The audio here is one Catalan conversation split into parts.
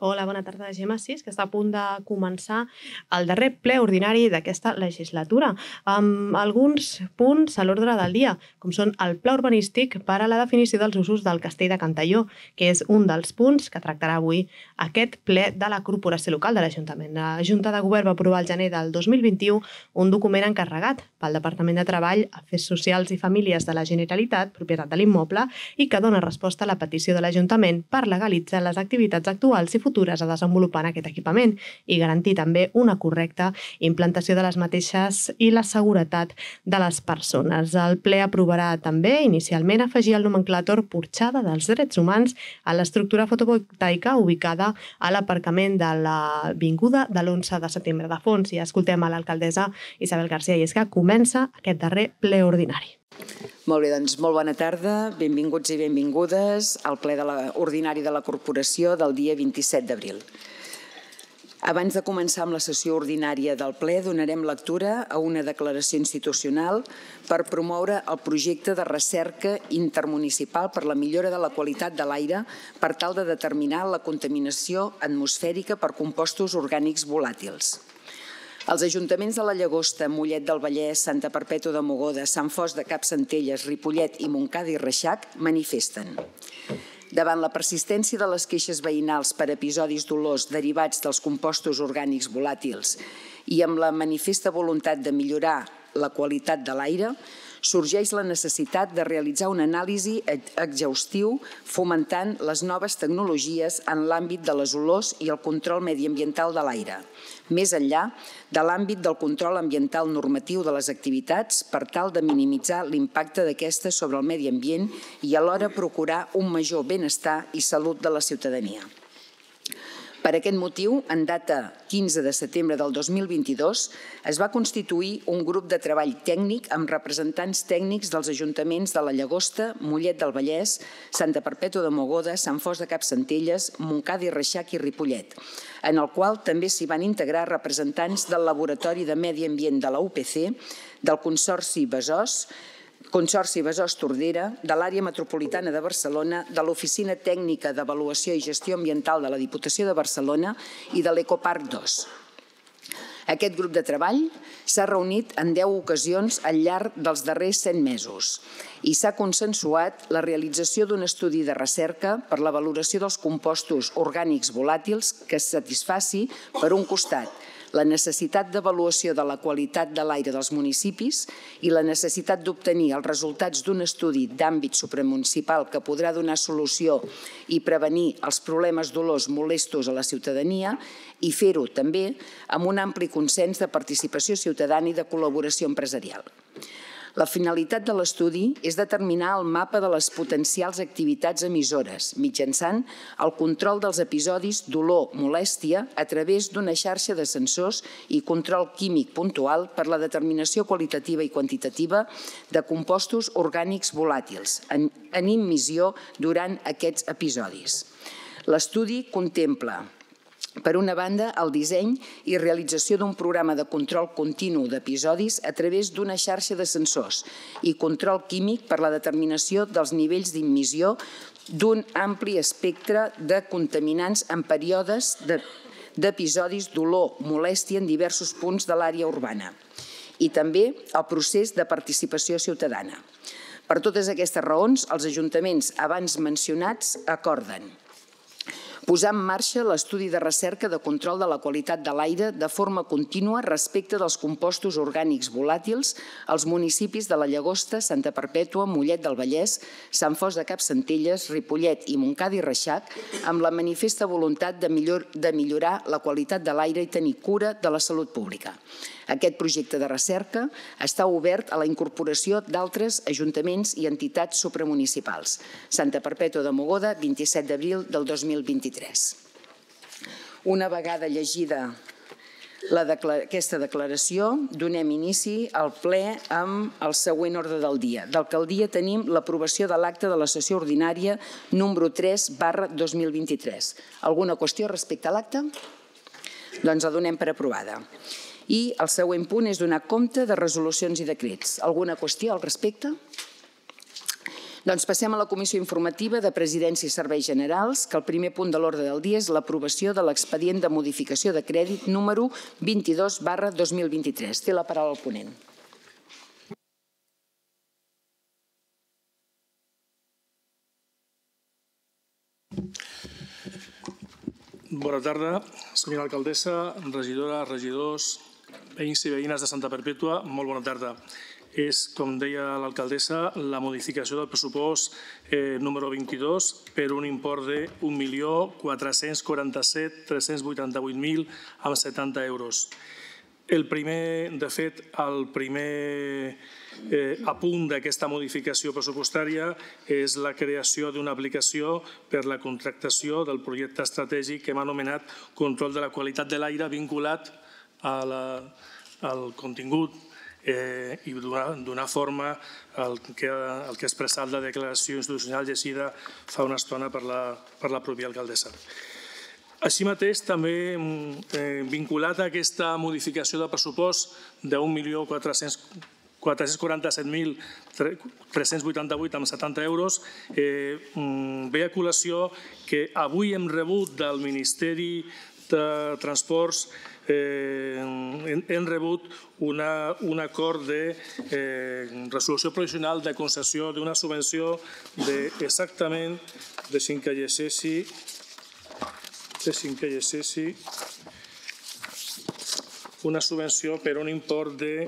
Hola, bona tarda, Gemma. Sí, és que està a punt de començar el darrer ple ordinari d'aquesta legislatura, amb alguns punts a l'ordre del dia, com són el pla urbanístic per a la definició dels usos del castell de Cantalló, que és un dels punts que tractarà avui aquest ple de la Corporació Local de l'Ajuntament. La Junta de Govern va aprovar al gener del 2021 un document encarregat pel Departament de Treball, Afers Socials i Famílies de la Generalitat, propietat de l'immoble, i que dona resposta a la petició de l'Ajuntament per legalitzar les activitats actuals i futures a desenvolupar en aquest equipament i garantir també una correcta implantació de les mateixes i la seguretat de les persones. El ple aprovarà també inicialment afegir el nomenclàtor porxada dels drets humans a l'estructura fotovoltaica ubicada a l'aparcament de l'avinguda de l'11 de setembre. De fons, i escoltem a l'alcaldessa Isabel García, i és que comença aquest darrer ple ordinari. Molt bé, doncs molt bona tarda, benvinguts i benvingudes al ple ordinari de la Corporació del dia 27 d'abril. Abans de començar amb la sessió ordinària del ple, donarem lectura a una declaració institucional per promoure el projecte de recerca intermunicipal per la millora de la qualitat de l'aire per tal de determinar la contaminació atmosfèrica per compostos orgànics volàtils. Els ajuntaments de la Llagosta, Mollet del Vallès, Santa Perpètua de Mogoda, Sant Fost de Campsentelles, Ripollet i Montcada i Reixac manifesten. Davant la persistència de les queixes veïnals per episodis dolors derivats dels compostos orgànics volàtils i amb la manifesta voluntat de millorar la qualitat de l'aire, sorgeix la necessitat de realitzar una anàlisi exhaustiu fomentant les noves tecnologies en l'àmbit de les olors i el control mediambiental de l'aire, més enllà de l'àmbit del control ambiental normatiu de les activitats per tal de minimitzar l'impacte d'aquestes sobre el medi ambient i alhora procurar un major benestar i salut de la ciutadania. Per aquest motiu, en data 15 de setembre del 2022, es va constituir un grup de treball tècnic amb representants tècnics dels ajuntaments de la Llagosta, Mollet del Vallès, Santa Perpètua de Mogoda, Sant Fost de Campsentelles, Montcada i Reixac i Ripollet, en el qual també s'hi van integrar representants del Laboratori de Medi Ambient de la UPC, del Consorci Besòs Tordera, de l'Àrea Metropolitana de Barcelona, de l'Oficina Tècnica d'Avaluació i Gestió Ambiental de la Diputació de Barcelona i de l'Ecoparc 2. Aquest grup de treball s'ha reunit en 10 ocasions al llarg dels darrers 100 mesos i s'ha consensuat la realització d'un estudi de recerca per la valoració dels compostos orgànics volàtils que satisfaci, per un costat, la necessitat d'avaluació de la qualitat de l'aire dels municipis i la necessitat d'obtenir els resultats d'un estudi d'àmbit supramunicipal que podrà donar solució i prevenir els problemes dolors molestos a la ciutadania i fer-ho també amb un ampli consens de participació ciutadana i de col·laboració empresarial. La finalitat de l'estudi és determinar el mapa de les potencials activitats emissores mitjançant el control dels episodis dolor-molèstia a través d'una xarxa de sensors i control químic puntual per la determinació qualitativa i quantitativa de compostos orgànics volàtils en emissió durant aquests episodis. L'estudi contempla, per una banda, el disseny i realització d'un programa de control continu d'episodis a través d'una xarxa de sensors i control químic per la determinació dels nivells d'immissió d'un ampli espectre de contaminants en períodes d'episodis dolor-molèstia en diversos punts de l'àrea urbana i també el procés de participació ciutadana. Per totes aquestes raons, els ajuntaments abans mencionats acorden posar en marxa l'estudi de recerca de control de la qualitat de l'aire de forma contínua respecte dels compostos orgànics volàtils als municipis de la Llagosta, Santa Perpètua, Mollet del Vallès, Sant Fost de Campsentelles, Ripollet i Montcada i Reixac, amb la manifesta voluntat de millorar la qualitat de l'aire i tenir cura de la salut pública. Aquest projecte de recerca està obert a la incorporació d'altres ajuntaments i entitats supramunicipals. Santa Perpètua de Mogoda, 27 d'abril del 2023. Una vegada llegida aquesta declaració, donem inici al ple amb el següent ordre del dia. D'alcaldia tenim l'aprovació de l'acte de la sessió ordinària número 3/2023. Alguna qüestió respecte a l'acte? Doncs la donem per aprovada. I el següent punt és donar compte de resolucions i decrets. Alguna qüestió al respecte? Doncs passem a la comissió informativa de Presidència i Serveis Generals, que el primer punt de l'ordre del dia és l'aprovació de l'expedient de modificació de crèdit número 22/2023. Té la paraula el ponent. Bona tarda, senyora alcaldessa, regidora, regidors, veïns i veïnes de Santa Perpètua, molt bona tarda. És, com deia l'alcaldessa, la modificació del pressupost número 22 per un import de 1.447.388.070 euros. El primer, de fet, el primer apunt d'aquesta modificació pressupostària és la creació d'una aplicació per la contractació del projecte estratègic que hem anomenat Control de la qualitat de l'aire vinculat al contingut i donar forma al que ha expressat la declaració institucional llegida fa una estona per la pròpia alcaldessa. Així mateix, també vinculat a aquesta modificació de pressupost de 1.447.388,70 euros, ve a col·lació que avui hem rebut del Ministeri de Transports hem rebut un acord de resolució provisional de concessió d'una subvenció d'exactament, deixin que llegeixi, una subvenció per un import de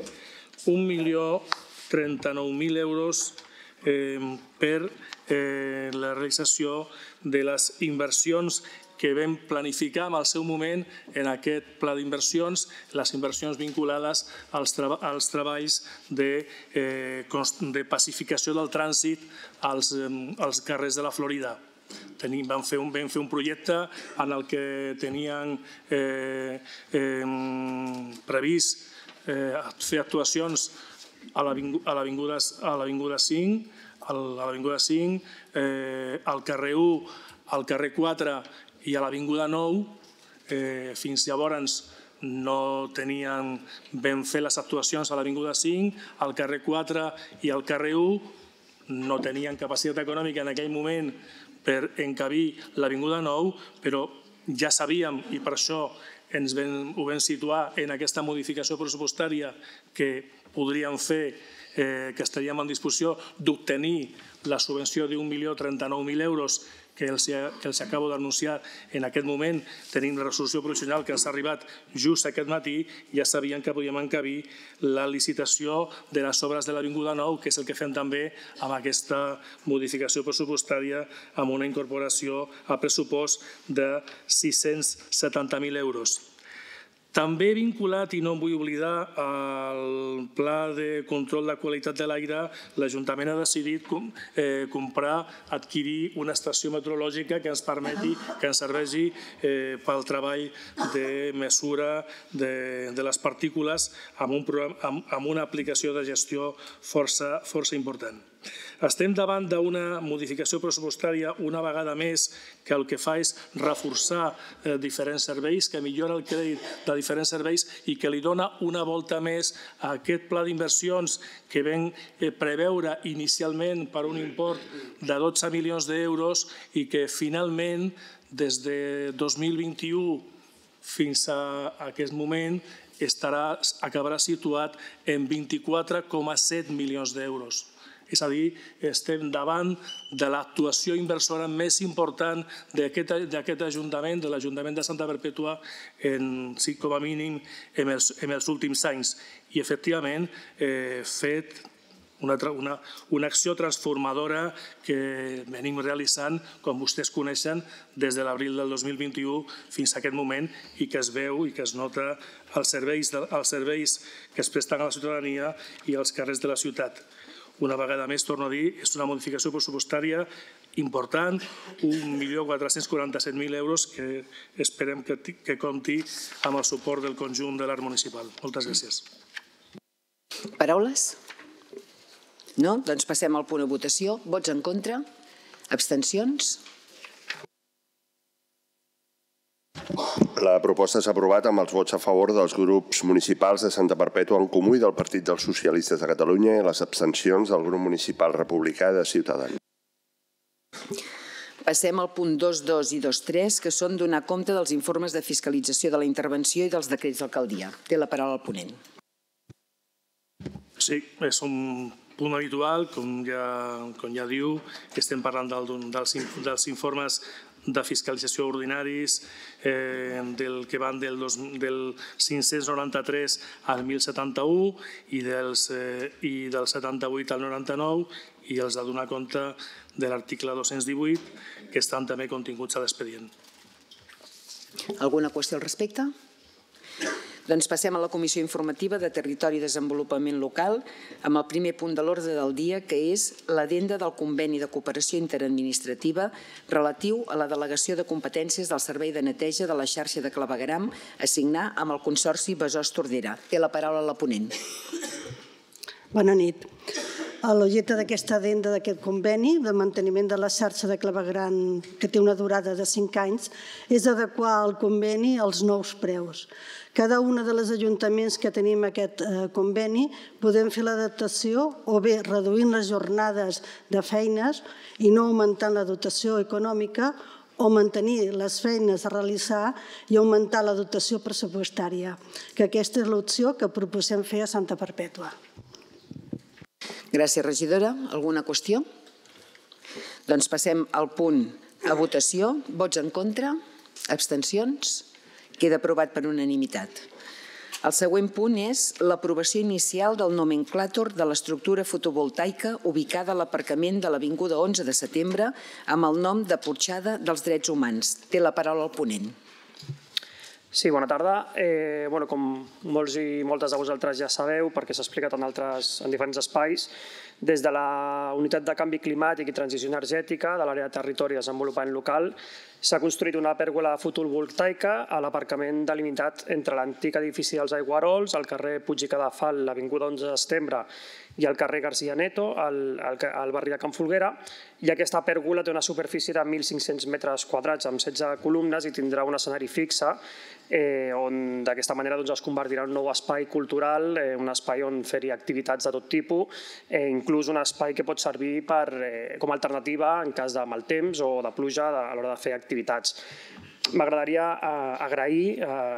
1.039.000 euros per la realització de les inversions que vam planificar en el seu moment en aquest pla d'inversions, les inversions vinculades als treballs de pacificació del trànsit als carrers de la Florida. Vam fer un projecte en el que teníem previst fer actuacions a l'Avinguda 5, al carrer 1, al carrer 4 i a l'Avinguda 9. Fins llavors no teníem ben fer les actuacions a l'Avinguda 5, al carrer 4 i al carrer 1. No teníem capacitat econòmica en aquell moment per encabir l'Avinguda 9, però ja sabíem, i per això ho vam situar en aquesta modificació pressupostària, que podríem fer, que estaríem en disposició d'obtenir la subvenció d'1.039.000 euros que els acabo d'anunciar en aquest moment. Tenim la resolució provisional que ens ha arribat just aquest matí. Ja sabíem que podíem encabir la licitació de les obres de l'Avinguda 9, que és el que fem també amb aquesta modificació pressupostària, amb una incorporació al pressupost de 670.000 euros. També vinculat, i no em vull oblidar, al pla de control de qualitat de l'aire, l'Ajuntament ha decidit adquirir una estació meteorològica que ens permeti, que ens serveixi pel treball de mesura de les partícules amb una aplicació de gestió força important. Estem davant d'una modificació pressupostària una vegada més que el que fa és reforçar diferents serveis, que millora el crèdit de diferents serveis i que li dona una volta més a aquest pla d'inversions que vam preveure inicialment per un import de 12 milions d'euros i que finalment des de 2021 fins a aquest moment acabarà situat en 24,7 milions d'euros. És a dir, estem davant de l'actuació inversora més important d'aquest Ajuntament, de l'Ajuntament de Santa Perpètua, com a mínim en els últims anys. I, efectivament, fet una acció transformadora que venim realitzant, com vostès coneixen, des de l'abril del 2021 fins a aquest moment i que es veu i que es nota als serveis que es presten a la ciutadania i als carrers de la ciutat. Una vegada més, torno a dir, és una modificació pressupostària important, 1.447.000 euros que esperem que compti amb el suport del conjunt de l'art municipal. Moltes gràcies. Paraules? No? Doncs passem al punt de votació. Vots en contra? Abstencions? La proposta s'ha aprovat amb els vots a favor dels grups municipals de Santa Perpètua en Comú i del Partit dels Socialistes de Catalunya i les abstencions del grup municipal republicà de Ciutadans. Passem al punt 2.2 i 2.3, que són donar compte dels informes de fiscalització de la intervenció i dels decrets d'alcaldia. Té la paraula el ponent. Sí, és un punt habitual, com ja diu, que estem parlant dels informes de fiscalització ordinaris del que van del 593 al 1071 i del 78 al 99 i els de donar compte de l'article 218 que estan també continguts a l'expedient. Alguna qüestió al respecte? Doncs passem a la Comissió Informativa de Territori i Desenvolupament Local amb el primer punt de l'ordre del dia, que és l'addenda del conveni de cooperació interadministrativa relatiu a la delegació de competències del Servei de Neteja de la xarxa de clavegueram a signar amb el Consorci Besòs-Tordera. Té la paraula la ponent. Bona nit. L'objecte d'aquesta addenda d'aquest conveni de manteniment de la xarxa de clavegueram, que té una durada de 5 anys, és adequar el conveni als nous preus. Cada un dels ajuntaments que tenim aquest conveni podem fer l'adaptació o bé reduint les jornades de feines i no augmentant la dotació econòmica o mantenir les feines a realitzar i augmentar la dotació pressupostària, que aquesta és l'opció que proposem fer a Santa Perpètua. Gràcies, regidora. Alguna qüestió? Doncs passem al punt a votació. Vots en contra? Abstencions? Queda aprovat per unanimitat. El següent punt és l'aprovació inicial del nomenclàtor de l'estructura fotovoltaica ubicada a l'aparcament de l'Avinguda 11 de setembre amb el nom de Porxada dels Drets Humans. Té la paraula el ponent. Sí, bona tarda. Com molts i moltes de vosaltres ja sabeu, perquè s'ha explicat en diferents espais, des de la Unitat de Canvi Climàtic i Transició Energètica de l'Àrea de Territori i Desenvolupament Local s'ha construït una pèrgola fotovoltaica a l'aparcament delimitat entre l'antic edifici dels Aiguarols, al carrer Puig i Cadafal, l'Avinguda 11 de setembre, i al carrer García Neto, al barri de Can Folguera, i aquesta pèrgola té una superfície de 1.500 metres quadrats amb 16 columnes i tindrà un escenari fixe on d'aquesta manera es convertirà en un nou espai cultural, un espai on fer-hi activitats de tot tipus, inclús un espai que pot servir com a alternativa en cas de mal temps o de pluja a l'hora de fer activitats. M'agradaria agrair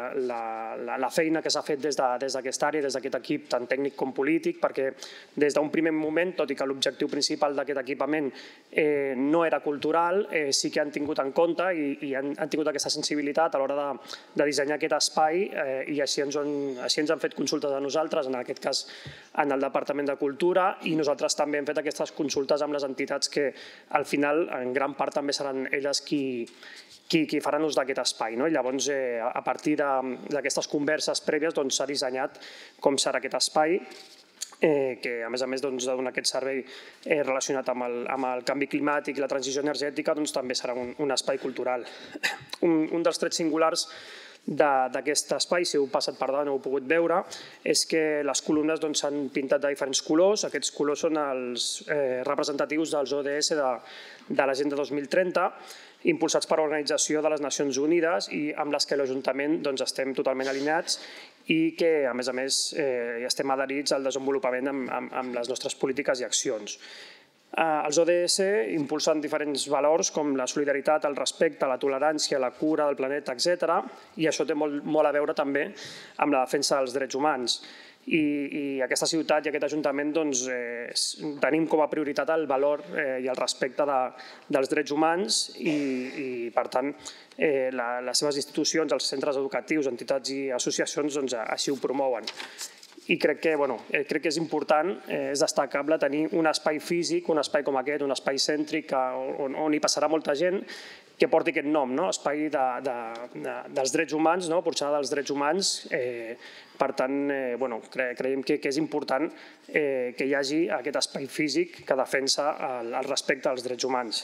la feina que s'ha fet des d'aquesta àrea, des d'aquest equip tant tècnic com polític, perquè des d'un primer moment, tot i que l'objectiu principal d'aquest equipament no era cultural, sí que han tingut en compte i han tingut aquesta sensibilitat a l'hora de dissenyar aquest espai i així ens han fet consultes a nosaltres, en aquest cas en el Departament de Cultura, i nosaltres també hem fet aquestes consultes amb les entitats que al final en gran part també seran elles qui faran ús d'aquest espai. Llavors, a partir d'aquestes converses prèvies s'ha dissenyat com serà aquest espai, que a més de donar aquest servei relacionat amb el canvi climàtic i la transició energètica, també serà un espai cultural. Un dels trets singulars d'aquest espai, si heu passat per davant o heu pogut veure, és que les columnes s'han pintat de diferents colors. Aquests colors són els representatius dels ODS de l'Agenda 2030, impulsats per l'Organització de les Nacions Unides i amb les que l'Ajuntament estem totalment alineats i que, a més, estem adherits al desenvolupament amb les nostres polítiques i accions. Els ODS impulsen diferents valors com la solidaritat, el respecte, la tolerància, la cura del planeta, etc. I això té molt a veure també amb la defensa dels drets humans. I aquesta ciutat i aquest Ajuntament tenim com a prioritat el valor i el respecte dels drets humans i, per tant, les seves institucions, els centres educatius, entitats i associacions així ho promouen. I crec que és important, és destacable tenir un espai físic, un espai com aquest, un espai cèntric on hi passarà molta gent, que porti aquest nom, espai dels drets humans, Porxada dels Drets Humans. Per tant, creiem que és important que hi hagi aquest espai físic que defensa el respecte als drets humans.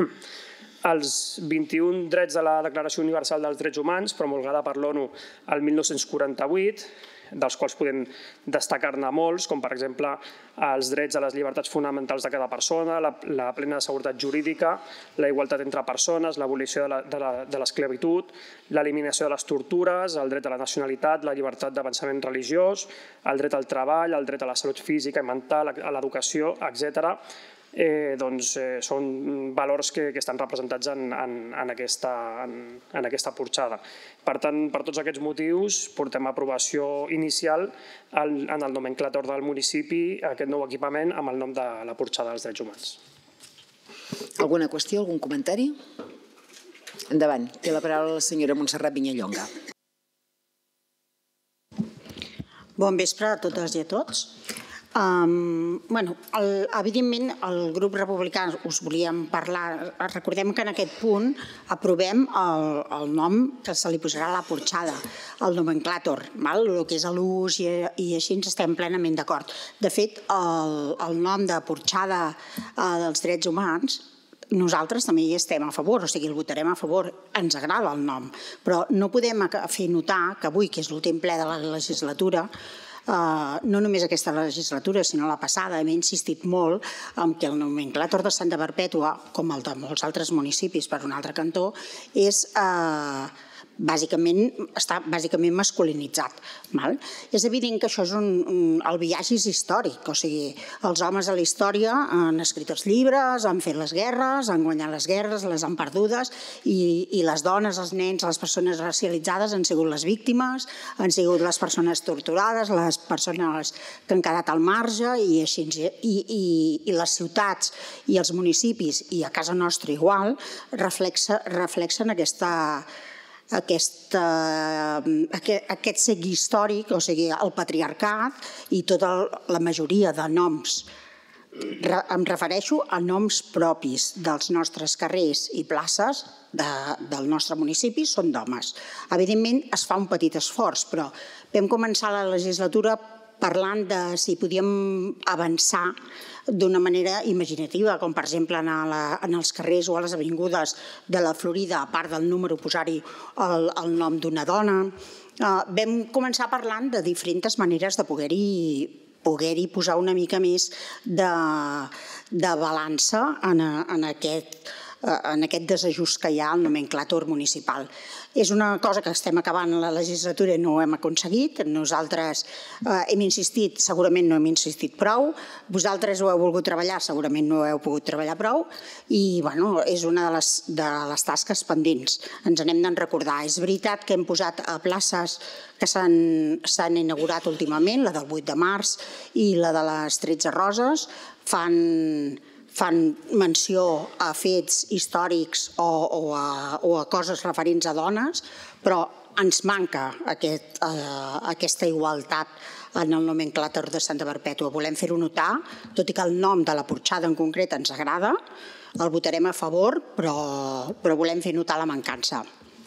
Els 21 drets de la Declaració Universal dels Drets Humans, promulgada per l'ONU el 1948, dels quals podem destacar-ne molts, com per exemple els drets a les llibertats fonamentals de cada persona, la plena seguretat jurídica, la igualtat entre persones, l'abolició de l'esclavitud, l'eliminació de les tortures, el dret a la nacionalitat, la llibertat de pensament religiós, el dret al treball, el dret a la salut física i mental, a l'educació, etc. són valors que estan representats en aquesta porxada. Per tant, per tots aquests motius, portem a aprovació inicial en el nomenclàtor del municipi aquest nou equipament amb el nom de la porxada dels drets humans. Alguna qüestió, algun comentari? Endavant, té la paraula la senyora Montserrat Vinyallonga. Bon vespre a totes i a tots. Evidentment, el grup republicà us volíem parlar. Recordem que en aquest punt aprovem el nom que se li posarà a la porxada, el nomenclàtor, el que és l'ús i així ens estem plenament d'acord. De fet, el nom de porxada dels drets humans nosaltres també hi estem a favor, o sigui, el votarem a favor, ens agrada el nom, però no podem fer notar que avui, que és l'últim ple de la legislatura, no només aquesta legislatura, sinó la passada, hem insistit molt en que el nomenclàtor de Santa Perpètua, com el de molts altres municipis per un altre cantó, està bàsicament masculinitzat. És evident que això és el biaix històric, o sigui, els homes a la història han escrit els llibres, han fet les guerres, han guanyat les guerres, les han perdudes, i les dones, els nens, les persones racialitzades han sigut les víctimes, han sigut les persones torturades, les persones que han quedat al marge, i les ciutats i els municipis, i a casa nostra igual, reflexen aquest segui històric, o sigui, el patriarcat i tota la majoria de noms. Em refereixo a noms propis dels nostres carrers i places del nostre municipi, són d'homes. Evidentment, es fa un petit esforç, però vam començar la legislatura parlant de si podíem avançar d'una manera imaginativa, com per exemple en els carrers o a les avingudes de la Florida, a part del número, posar-hi el nom d'una dona. Vam començar parlant de diferents maneres de poder-hi posar una mica més de balança en aquest desajust que hi ha al nomenclàtor municipal. És una cosa que estem acabant la legislatura i no ho hem aconseguit. Nosaltres hem insistit, segurament no hem insistit prou. Vosaltres ho heu volgut treballar, segurament no ho heu pogut treballar prou. I és una de les tasques pendents. Ens n'hem de recordar. És veritat que hem posat a places que s'han inaugurat últimament, la del 8 de març i la de les 13 Roses, fan menció a fets històrics o a coses referents a dones, però ens manca aquesta igualtat en el nomenclàtor de Santa Perpètua. Volem fer-ho notar, tot i que el nom de la porxada en concret ens agrada, el votarem a favor, però volem fer notar la mancança.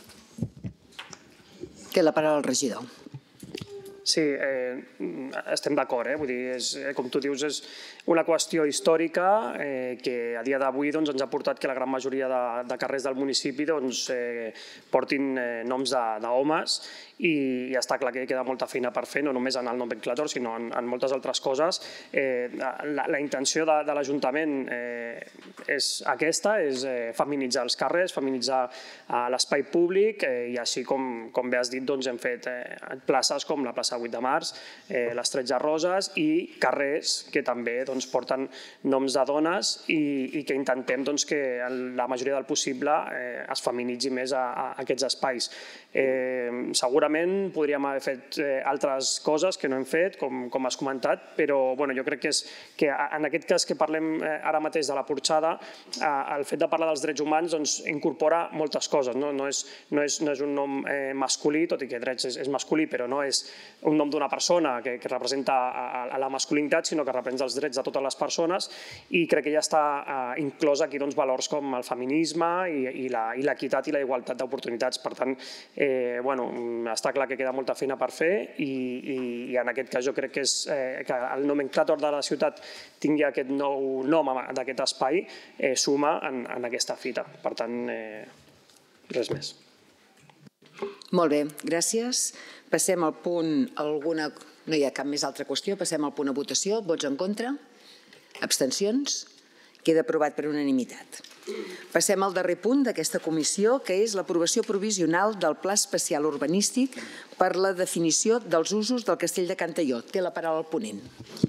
Té la paraula el regidor. Sí, estem d'acord. Vull dir, com tu dius, és una qüestió històrica que a dia d'avui ens ha portat que la gran majoria de carrers del municipi portin noms d'homes, i està clar que queda molta feina per fer, no només en el nomenclàtor, sinó en moltes altres coses. La intenció de l'Ajuntament és aquesta, és feminitzar els carrers, feminitzar l'espai públic, i així com bé has dit, hem fet places com la plaça 8 de març, les 13 Roses, i carrers que també porten noms de dones, i que intentem que la majoria del possible es feminitzi més a aquests espais. Segurament podríem haver fet altres coses que no hem fet, com has comentat, però jo crec que en aquest cas que parlem ara mateix de la porxada, el fet de parlar dels drets humans incorpora moltes coses. No és un nom masculí, tot i que drets és masculí, però no és un nom d'una persona que representa la masculinitat, sinó que representa els drets de totes les persones, i crec que ja està inclòs aquí valors com el feminisme i l'equitat i la igualtat d'oportunitats. Per tant, està clar que queda molta feina per fer, i en aquest cas jo crec que el nomenclàtor de la ciutat tingui aquest nou nom d'aquest espai suma en aquesta fita. Per tant, res més. Molt bé, gràcies. Passem al punt, no hi ha cap més altra qüestió, passem al punt a votació. Vots en contra? Abstencions? Queda aprovat per unanimitat. Passem al darrer punt d'aquesta comissió, que és l'aprovació provisional del Pla Especial Urbanístic per la definició dels usos del Castell de Cantalló. Té la paraula el ponent.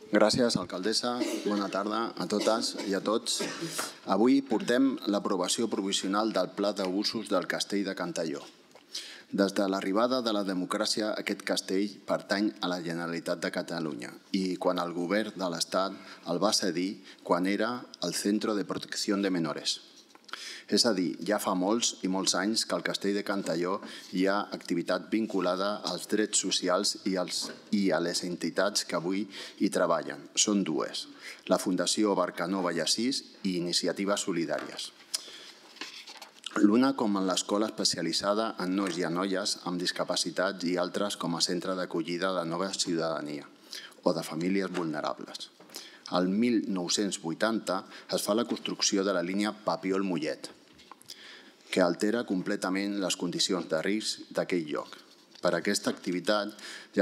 Gràcies, alcaldessa. Bona tarda a totes i a tots. Avui portem l'aprovació provisional del Pla d'Usos del Castell de Cantalló. Des de l'arribada de la democràcia, aquest castell pertany a la Generalitat de Catalunya i quan el govern de l'Estat el va cedir quan era el Centro de Protecció de Menores. És a dir, ja fa molts i molts anys que al Castell de Cantalló hi ha activitat vinculada als drets socials i a les entitats que avui hi treballen. Són dues, la Fundació Barcanova i Assís i Iniciatives Solidàries. L'una com en l'escola especialitzada en nois i en noies amb discapacitats i altres com a centre d'acollida de nova ciutadania o de famílies vulnerables. Al 1980 es fa la construcció de la línia Papiol-Mollet, que altera completament les condicions de risc d'aquell lloc. Per aquestes activitats ja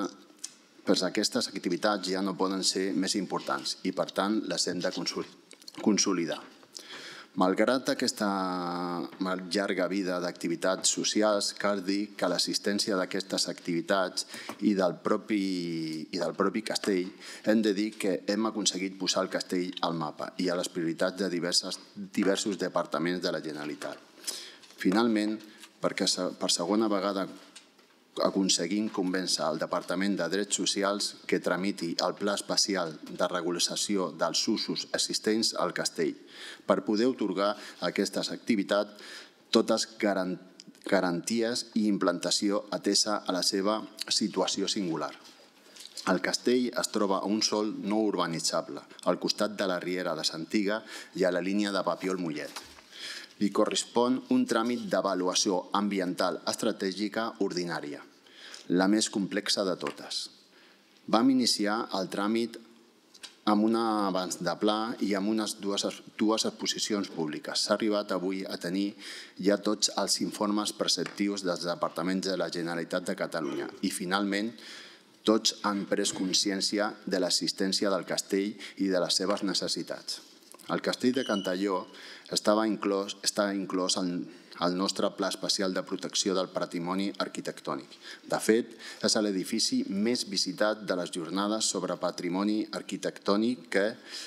no poden ser més importants i, per tant, les hem de consolidar. Malgrat aquesta llarga vida d'activitats socials, cal dir que l'assistència d'aquestes activitats i del propi castell hem de dir que hem aconseguit posar el castell al mapa i a les prioritats de diversos departaments de la Generalitat. Finalment, perquè per segona vegada aconseguim convèncer el Departament de Drets Socials que tramiti el Pla Especial de Regularització dels Usos Existents al Castell per poder atorgar a aquestes activitats totes garanties i implantació atesa a la seva situació singular. El castell es troba a un sòl no urbanitzable, al costat de la riera de Santiga i a la línia de Papiol-Mollet. Li correspon un tràmit d'avaluació ambiental estratègica ordinària, la més complexa de totes. Vam iniciar el tràmit amb un abans de pla i amb unes dues exposicions públiques. S'ha arribat avui a tenir ja tots els informes preceptius dels departaments de la Generalitat de Catalunya i, finalment, tots han pres consciència de l'existència del castell i de les seves necessitats. El castell de Cantalló està inclòs al nostre Pla Especial de Protecció del Patrimoni Arquitectònic. De fet, és l'edifici més visitat de les jornades sobre patrimoni arquitectònic que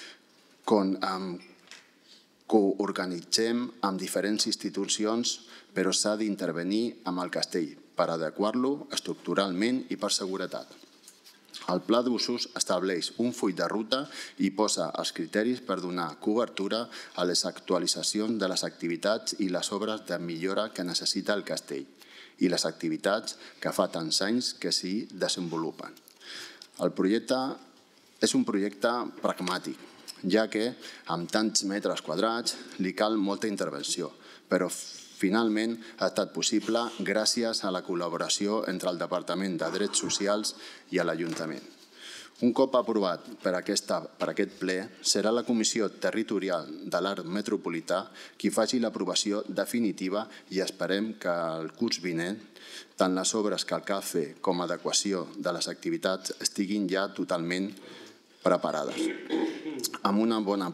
coorganitzem amb diferents institucions, però s'ha d'intervenir amb el castell per adequar-lo estructuralment i per seguretat. El Pla d'Usos estableix un full de ruta i posa els criteris per donar cobertura a les actualitzacions de les activitats i les obres de millora que necessita el castell i les activitats que fa tants anys que s'hi desenvolupen. El projecte és un projecte pragmàtic, ja que amb tants metres quadrats li cal molta intervenció, però finalment ha estat possible gràcies a la col·laboració entre el Departament de Drets Socials i l'Ajuntament. Un cop aprovat per aquest ple, serà la Comissió Territorial de l'Art Metropolità qui faci l'aprovació definitiva i esperem que el curs vinent tant les obres que cal fer com l'adequació de les activitats estiguin ja totalment preparades. Amb una bona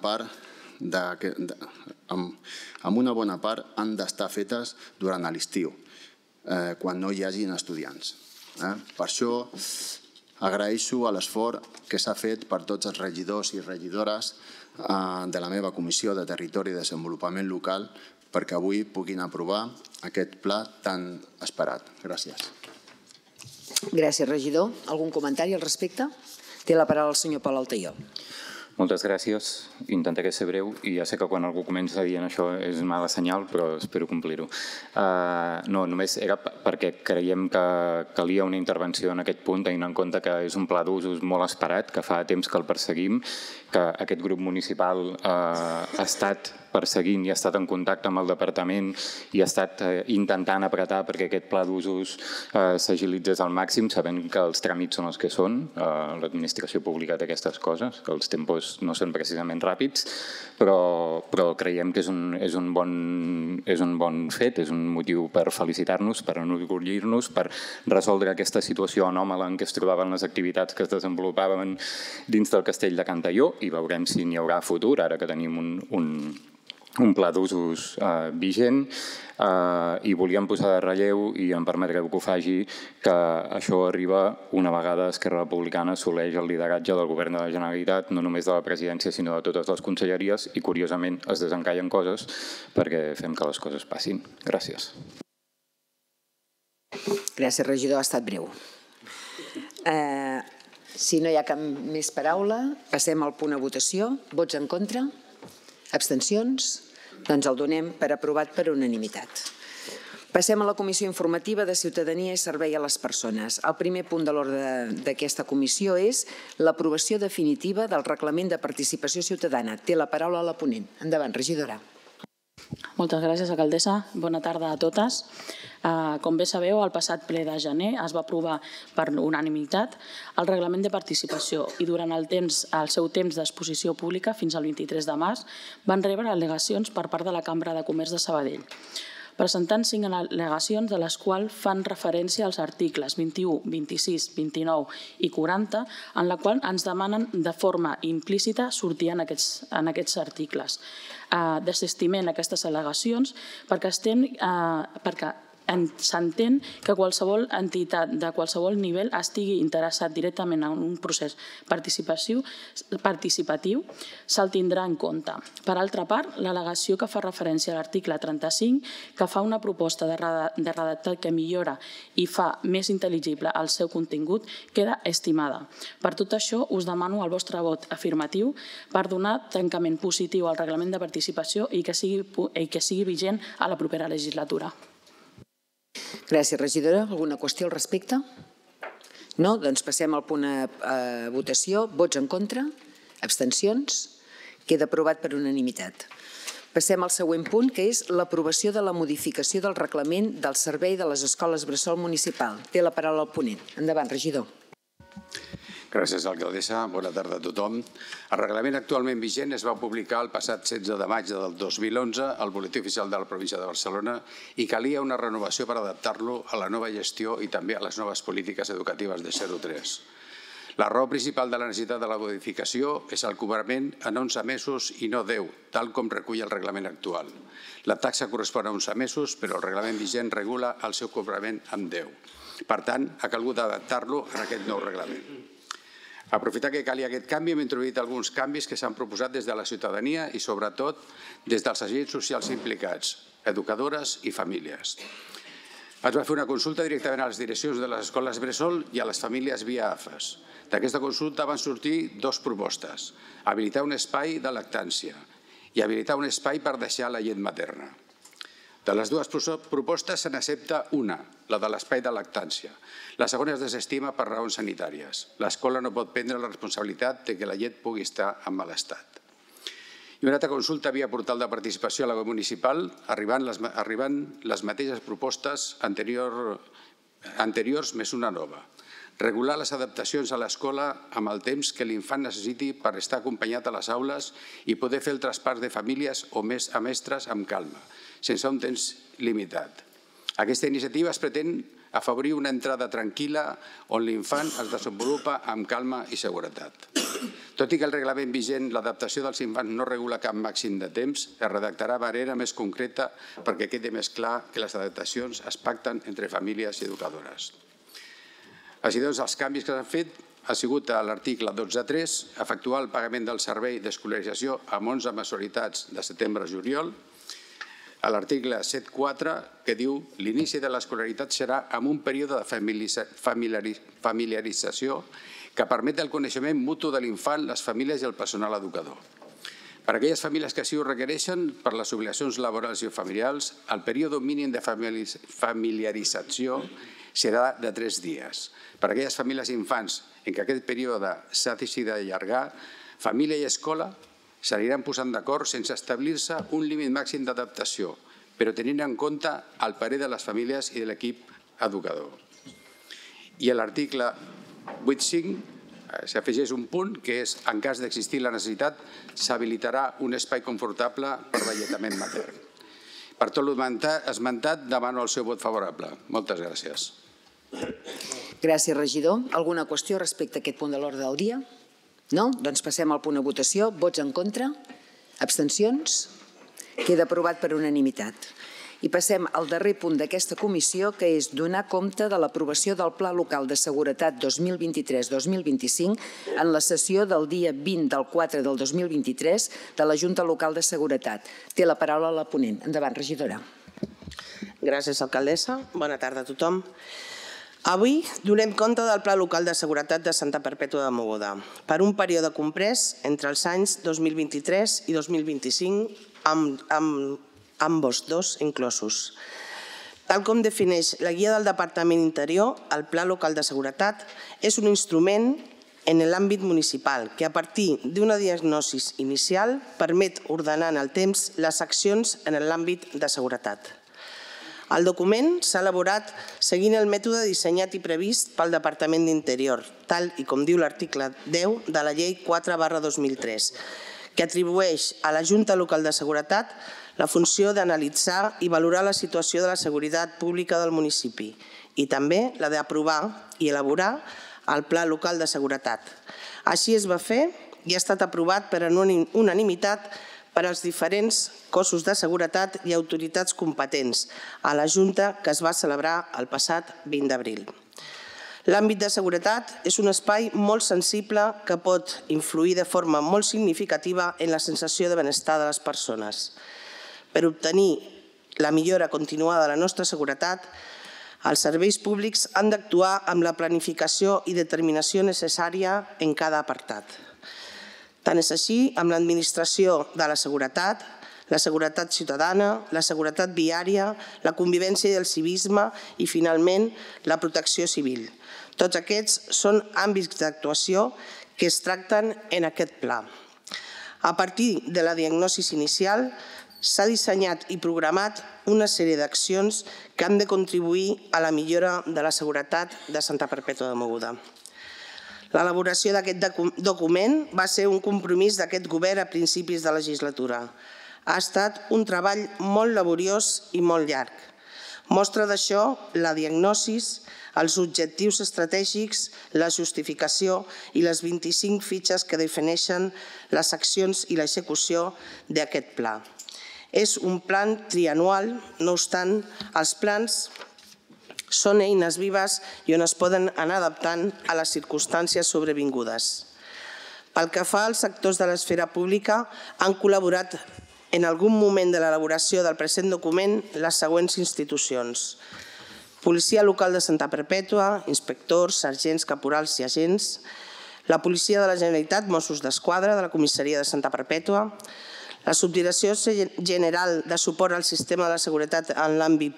part han d'estar fetes durant l'estiu, quan no hi hagin estudiants. Per això agraeixo l'esforç que s'ha fet per tots els regidors i regidores de la meva Comissió de Territori i Desenvolupament Local perquè avui puguin aprovar aquest pla tan esperat. Gràcies. Gràcies, regidor. Algun comentari al respecte? Té la paraula el senyor Pol Altaió. Moltes gràcies. Intentaré ser breu i ja sé que quan algú comença dient això és mala senyal, però espero complir-ho. No, només era perquè creiem que calia una intervenció en aquest punt, tenint en compte que és un pla d'usos molt esperat, que fa temps que el perseguim, que aquest grup municipal ha estat perseguint i ha estat en contacte amb el departament i ha estat intentant apretar perquè aquest pla d'usos s'agilitzés al màxim, sabent que els tràmits són els que són, l'administració pública té aquestes coses, que els tempos no són precisament ràpids, però creiem que és un bon fet, és un motiu per felicitar-nos, per enorgullir-nos, per resoldre aquesta situació anòmala en què es trobaven les activitats que es desenvolupaven dins del castell de Cantalló i veurem si n'hi haurà futur, ara que tenim un pla d'usos vigent i volíem posar de relleu, i em permetreu que ho faci, que això arriba una vegada Esquerra Republicana assoleix el lideratge del Govern de la Generalitat, no només de la presidència, sinó de totes les conselleries, i curiosament es desencallen coses perquè fem que les coses passin. Gràcies. Gràcies, regidor, ha estat breu. Si no hi ha cap més paraula, passem al punt a votació. Vots en contra? Abstencions? Doncs el donem per aprovat per unanimitat. Passem a la Comissió Informativa de Ciutadania i Servei a les Persones. El primer punt de l'ordre d'aquesta comissió és l'aprovació definitiva del Reglament de Participació Ciutadana. Té la paraula la ponent. Endavant, regidora. Moltes gràcies, alcaldessa. Bona tarda a totes. Com bé sabeu, el passat ple de gener es va aprovar per unanimitat el Reglament de Participació i durant el seu temps d'exposició pública, fins al 23 de març, van rebre al·legacions per part de la Cambra de Comerç de Sabadell, presentant 5 al·legacions, de les quals fan referència als articles 21, 26, 29 i 40, en la qual ens demanen de forma implícita sortir en aquests articles. Desestimem aquestes al·legacions perquè s'entén que qualsevol entitat de qualsevol nivell estigui interessat directament en un procés participatiu se'l tindrà en compte. Per altra part, l'al·legació que fa referència a l'article 35, que fa una proposta de redactat que millora i fa més intel·ligible el seu contingut, queda estimada. Per tot això, us demano el vostre vot afirmatiu per donar tancament positiu al Reglament de Participació i que sigui vigent a la propera legislatura. Gràcies, regidora. Alguna qüestió al respecte? No? Doncs passem al punt a votació. Vots en contra? Abstencions? Queda aprovat per unanimitat. Passem al següent punt, que és l'aprovació de la modificació del reglament del servei de les escoles bressol municipal. Té la paraula el ponent. Endavant, regidor. Gràcies, alcaldessa. Bona tarda a tothom. El reglament actualment vigent es va publicar el passat 16 de maig del 2011 al Boletí Oficial de la Província de Barcelona i calia una renovació per adaptar-lo a la nova gestió i també a les noves polítiques educatives de 0-3. La raó principal de la necessitat de la modificació és el cobrament en 11 mesos i no 10, tal com recull el reglament actual. La taxa correspon a 11 mesos, però el reglament vigent regula el seu cobrament amb 10. Per tant, ha calgut adaptar-lo en aquest nou reglament. Aprofitar que calia aquest canvi, hem introduït alguns canvis que s'han proposat des de la ciutadania i, sobretot, des dels agents socials implicats, educadores i famílies. Es va fer una consulta directament a les direccions de les escoles bressol i a les famílies via AFES. D'aquesta consulta van sortir 2 propostes: habilitar un espai de lactància i habilitar un espai per deixar la llet materna. De les 2 propostes se n'accepta una, la de l'espai de lactància. La segona es desestima per raons sanitàries. L'escola no pot prendre la responsabilitat de que la llet pugui estar en mal estat. I una altra consulta via portal de participació a la web municipal, arribant les mateixes propostes anteriors més una nova. Regular les adaptacions a l'escola amb el temps que l'infant necessiti per estar acompanyat a les aules i poder fer el traspàs de famílies o a mestres amb calma, sense un temps limitat. Aquesta iniciativa es pretén afavorir una entrada tranquil·la on l'infant es desenvolupa amb calma i seguretat. Tot i que el reglament vigent, l'adaptació dels infants no regula cap màxim de temps, es redactarà de manera més concreta perquè quedi més clar que les adaptacions es pacten entre famílies i educadores. Així doncs, els canvis que s'han fet ha sigut a l'article 12.3, efectuar el pagament del servei d'escolarització amb 11 mensualitats de setembre a juliol, a l'article 7.4, que diu l'inici de l'escolaritat serà amb un període de familiarització que permet el coneixement mutu de l'infant, les famílies i el personal educador. Per a aquelles famílies que així ho requereixen, per les obligacions laborals i familiars, el període mínim de familiarització serà de 3 dies. Per a aquelles famílies i infants en què aquest període s'ha decidit allargar, família i escola s'aniran posant d'acord sense establir-se un límit màxim d'adaptació, però tenint en compte el parer de les famílies i de l'equip educador. I a l'article 8.5 s'afegeix un punt que és, en cas d'existir la necessitat, s'habilitarà un espai confortable per l'alletament matern. Per tot l'esmentat, demano el seu vot favorable. Moltes gràcies. Gràcies, regidor. Alguna qüestió respecte a aquest punt de l'ordre del dia? No? Doncs passem al punt de votació. Vots en contra? Abstencions? Queda aprovat per unanimitat. I passem al darrer punt d'aquesta comissió, que és donar compte de l'aprovació del Pla Local de Seguretat 2023-2025 en la sessió del dia 20 del 4 del 2023 de la Junta Local de Seguretat. Té la paraula la ponent. Endavant, regidora. Gràcies, alcaldessa. Bona tarda a tothom. Avui donem compte del Pla Local de Seguretat de Santa Perpètua de Mogoda per un període comprès entre els anys 2023 i 2025 amb ambos dos inclosos. Tal com defineix la guia del Departament d'Interior, el Pla Local de Seguretat és un instrument en l'àmbit municipal que a partir d'una diagnosi inicial permet ordenar en el temps les accions en l'àmbit de seguretat. El document s'ha elaborat seguint el mètode dissenyat i previst pel Departament d'Interior, tal i com diu l'article 10 de la Llei 4/2003, que atribueix a la Junta Local de Seguretat la funció d'analitzar i valorar la situació de la seguretat pública del municipi i també la d'aprovar i elaborar el Pla Local de Seguretat. Així es va fer i ha estat aprovat per unanimitat per als diferents cossos de seguretat i autoritats competents a la Junta que es va celebrar el passat 20 d'abril. L'àmbit de seguretat és un espai molt sensible que pot influir de forma molt significativa en la sensació de benestar de les persones. Per obtenir la millora continuada de la nostra seguretat, els serveis públics han d'actuar amb la planificació i determinació necessària en cada apartat. Tant és així amb l'administració de la seguretat ciutadana, la seguretat viària, la convivència i el civisme i, finalment, la protecció civil. Tots aquests són àmbits d'actuació que es tracten en aquest pla. A partir de la diagnosi inicial, s'ha dissenyat i programat una sèrie d'accions que han de contribuir a la millora de la seguretat de Santa Perpètua de Mogoda. L'elaboració d'aquest document va ser un compromís d'aquest govern a principis de legislatura. Ha estat un treball molt laboriós i molt llarg. Mostra d'això la diagnosi, els objectius estratègics, la justificació i les 25 fitxes que defineixen les accions i l'execució d'aquest pla. És un plan trianual, no obstant, els plans són eines vives i on es poden anar adaptant a les circumstàncies sobrevingudes. Pel que fa als sectors de l'esfera pública, han col·laborat en algun moment de l'elaboració del present document les següents institucions: Policia Local de Santa Perpètua, inspectors, sergents, caporals i agents, la Policia de la Generalitat, Mossos d'Esquadra, de la Comissaria de Santa Perpètua, la Subdirecció General de Suport al Sistema de la Seguretat en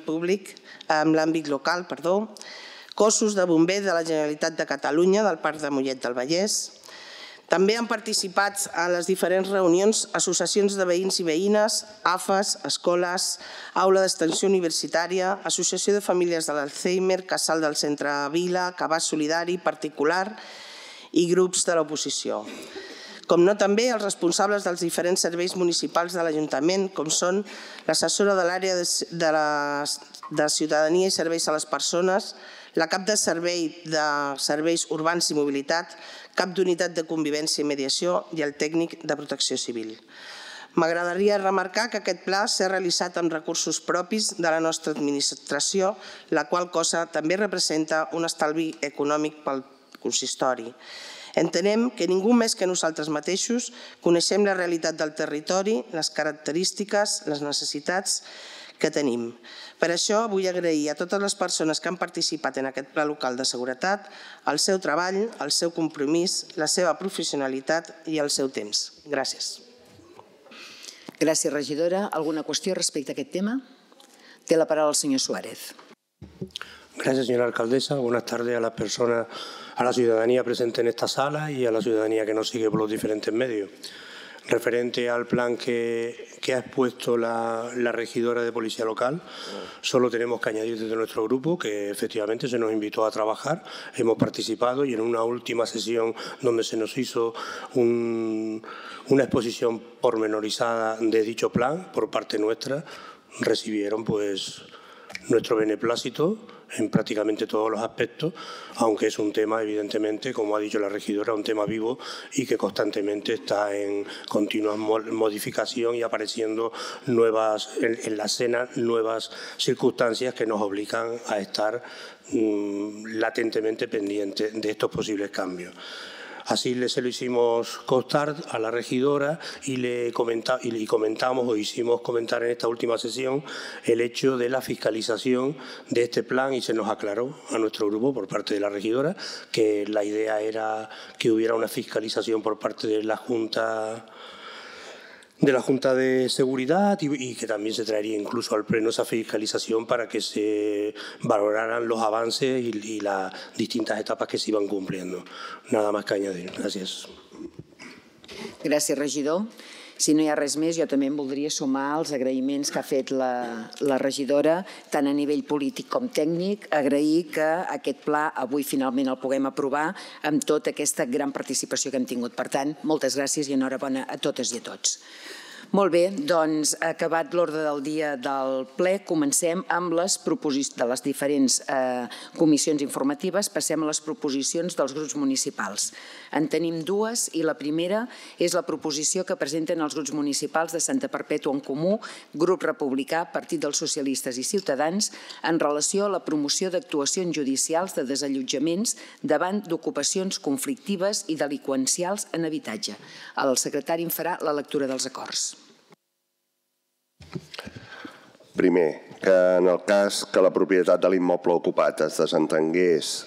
l'àmbit local, cossos de bombers de la Generalitat de Catalunya, del Parc de Mollet del Vallès. També han participat a les diferents reunions associacions de veïns i veïnes, AFAS, escoles, aula d'extensió universitària, associació de famílies de l'Alzheimer, casal del centre Vila, cabàs solidari, particular i grups de l'oposició. Com no també els responsables dels diferents serveis municipals de l'Ajuntament, com són l'assessora de l'àrea de ciutadania i serveis a les persones, la cap de servei de serveis urbans i mobilitat, cap d'unitat de convivència i mediació i el tècnic de protecció civil. M'agradaria remarcar que aquest pla s'ha realitzat amb recursos propis de la nostra administració, la qual cosa també representa un estalvi econòmic pel consistori. Entenem que ningú més que nosaltres mateixos coneixem la realitat del territori, les característiques, les necessitats que tenim. Per això vull agrair a totes les persones que han participat en aquest Pla Local de Seguretat el seu treball, el seu compromís, la seva professionalitat i el seu temps. Gràcies. Gràcies, regidora. Alguna qüestió respecte a aquest tema? Té la paraula el senyor Suárez. Gracias, señora alcaldesa. Buenas tardes a las personas, a la ciudadanía presente en esta sala y a la ciudadanía que nos sigue por los diferentes medios. Referente al plan que ha expuesto la regidora de Policía Local, solo tenemos que añadir desde nuestro grupo que efectivamente se nos invitó a trabajar, hemos participado y en una última sesión donde se nos hizo una exposición pormenorizada de dicho plan por parte nuestra, recibieron pues nuestro beneplácito en prácticamente todos los aspectos, aunque es un tema, evidentemente, como ha dicho la regidora, un tema vivo y que constantemente está en continua modificación y apareciendo en la escena nuevas circunstancias que nos obligan a estar latentemente pendientes de estos posibles cambios. Así se lo hicimos constar a la regidora y le comentamos o hicimos comentar en esta última sesión el hecho de la fiscalización de este plan y se nos aclaró a nuestro grupo por parte de la regidora que la idea era que hubiera una fiscalización por parte de la Junta de Seguridad y que también se traería incluso al Pleno esa fiscalización para que se valoraran los avances y las distintas etapas que se iban cumpliendo. Nada más que añadir. Gràcies. Gràcies, regidor. Si no hi ha res més, jo també em voldria sumar als agraïments que ha fet la regidora, tant a nivell polític com tècnic, agrair que aquest pla avui finalment el puguem aprovar amb tota aquesta gran participació que hem tingut. Per tant, moltes gràcies i enhorabona a totes i a tots. Molt bé, doncs, acabat l'ordre del dia del ple, comencem amb les proposicions de les diferents comissions informatives, passem a les proposicions dels grups municipals. En tenim dues i la primera és la proposició que presenten els grups municipals de Santa Perpètua en Comú, Grup Republicà, Partit dels Socialistes i Ciutadans, en relació a la promoció d'actuacions judicials de desallotjaments davant d'ocupacions conflictives i delinqüencials en habitatge. El secretari en farà la lectura dels acords. Primer, que en el cas que la propietat de l'immoble ocupat es desentengués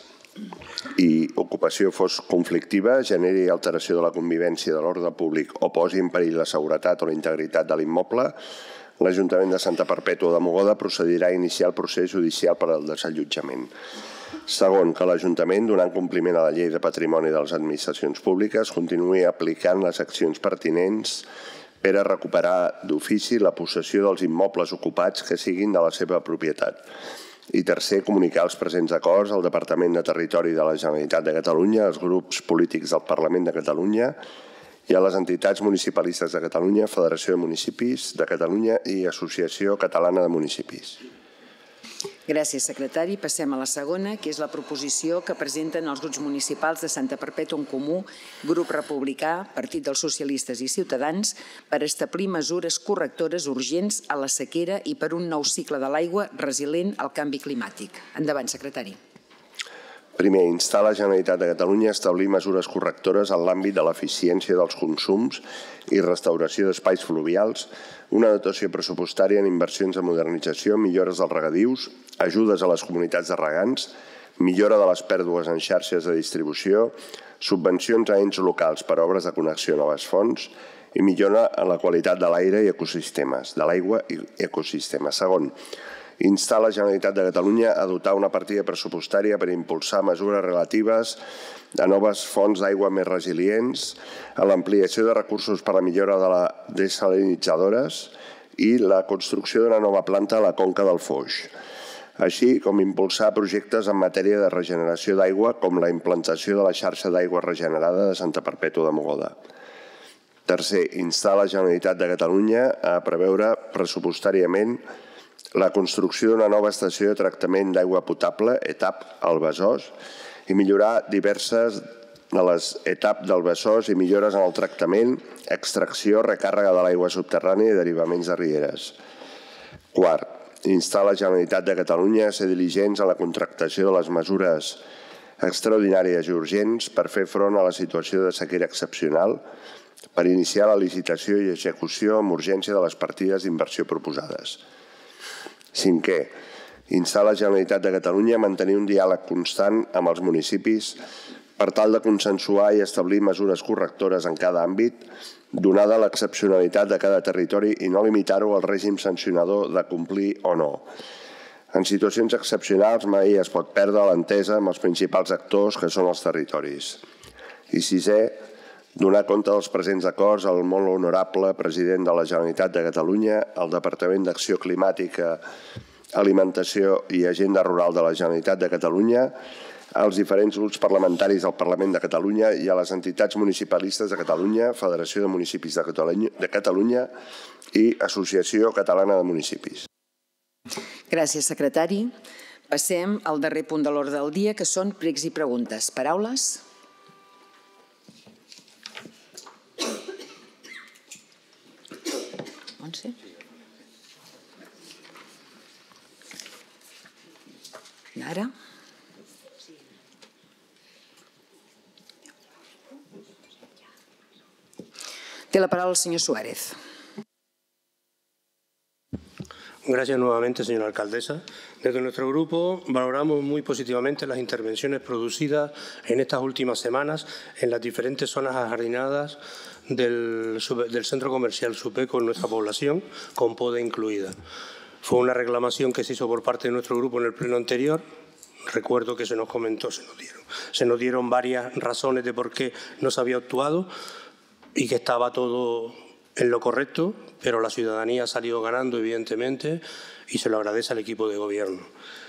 i ocupació fos conflictiva, generi alteració de la convivència de l'ordre públic o posi en perill la seguretat o la integritat de l'immoble, l'Ajuntament de Santa Perpètua de Mogoda procedirà a iniciar el procés judicial per al desallotjament. Segon, que l'Ajuntament, donant compliment a la Llei de Patrimoni de les Administracions Públiques, continuï aplicant les accions pertinents per a recuperar d'ofici la possessió dels immobles ocupats que siguin de la seva propietat. I tercer, comunicar els presents acords al Departament de Territori de la Generalitat de Catalunya, als grups polítics del Parlament de Catalunya i a les entitats municipalistes de Catalunya, Federació de Municipis de Catalunya i Associació Catalana de Municipis. Gràcies, secretari. Passem a la segona, que és la proposició que presenten els grups municipals de Santa Perpètua en Comú, Grup Republicà, Partit dels Socialistes i Ciutadans, per establir mesures correctores urgents a la sequera i per un nou cicle de l'aigua resilient al canvi climàtic. Endavant, secretari. Primer, instar la Generalitat de Catalunya a establir mesures correctores en l'àmbit de l'eficiència dels consums i restauració d'espais fluvials, una dotació pressupostària en inversions de modernització, millores dels regadius, ajudes a les comunitats de regants, millora de les pèrdues en xarxes de distribució, subvencions a ens locals per a obres de connexió a noves fonts i millora en la qualitat de l'aire i ecosistemes, de l'aigua i ecosistemes. Segon, instar la Generalitat de Catalunya a dotar una partida pressupostària per impulsar mesures relatives a noves fonts d'aigua més resilients, a l'ampliació de recursos per a la millora de les desalinitzadores i la construcció d'una nova planta a la conca del Foix, així com impulsar projectes en matèria de regeneració d'aigua com la implantació de la xarxa d'aigua regenerada de Santa Perpètua de Mogoda. Tercer, instar la Generalitat de Catalunya a preveure pressupostàriament la construcció d'una nova estació de tractament d'aigua potable, ETAP, al Besòs, i millorar diverses de les ETAP del Besòs i millores en el tractament, extracció, recàrrega de l'aigua subterrània i derivaments de rieres. Quart, instar la Generalitat de Catalunya a ser diligents en la contractació de les mesures extraordinàries i urgents per fer front a la situació de sequera excepcional, per iniciar la licitació i execució amb urgència de les partides d'inversió proposades. Cinquè, instar la Generalitat de Catalunya a mantenir un diàleg constant amb els municipis per tal de consensuar i establir mesures correctores en cada àmbit, donada l'excepcionalitat de cada territori i no limitar-ho al règim sancionador de complir o no. En situacions excepcionals mai es pot perdre l'entesa amb els principals actors que són els territoris. I sisè, donar compte dels presents acords al molt honorable president de la Generalitat de Catalunya, al Departament d'Acció Climàtica, Alimentació i Agenda Rural de la Generalitat de Catalunya, als diferents grups parlamentaris del Parlament de Catalunya i a les entitats municipalistes de Catalunya, Federació de Municipis de Catalunya i Associació Catalana de Municipis. Gràcies, secretari. Passem al darrer punt de l'ordre del dia, que són pregs i preguntes. Paraules? Montse? Nara? Té la palabra el señor Suárez. Gracias nuevamente, señora alcaldesa. Desde nuestro grupo valoramos muy positivamente las intervenciones producidas en estas últimas semanas en las diferentes zonas ajardinadas del centro comercial Supeco en nuestra población, con poda incluida. Fue una reclamación que se hizo por parte de nuestro grupo en el pleno anterior. Recuerdo que se nos comentó, se nos dieron varias razones de por qué no se había actuado y que estaba todo en lo correcto, pero la ciudadanía ha salido ganando, evidentemente, y se lo agradece al equipo de gobierno.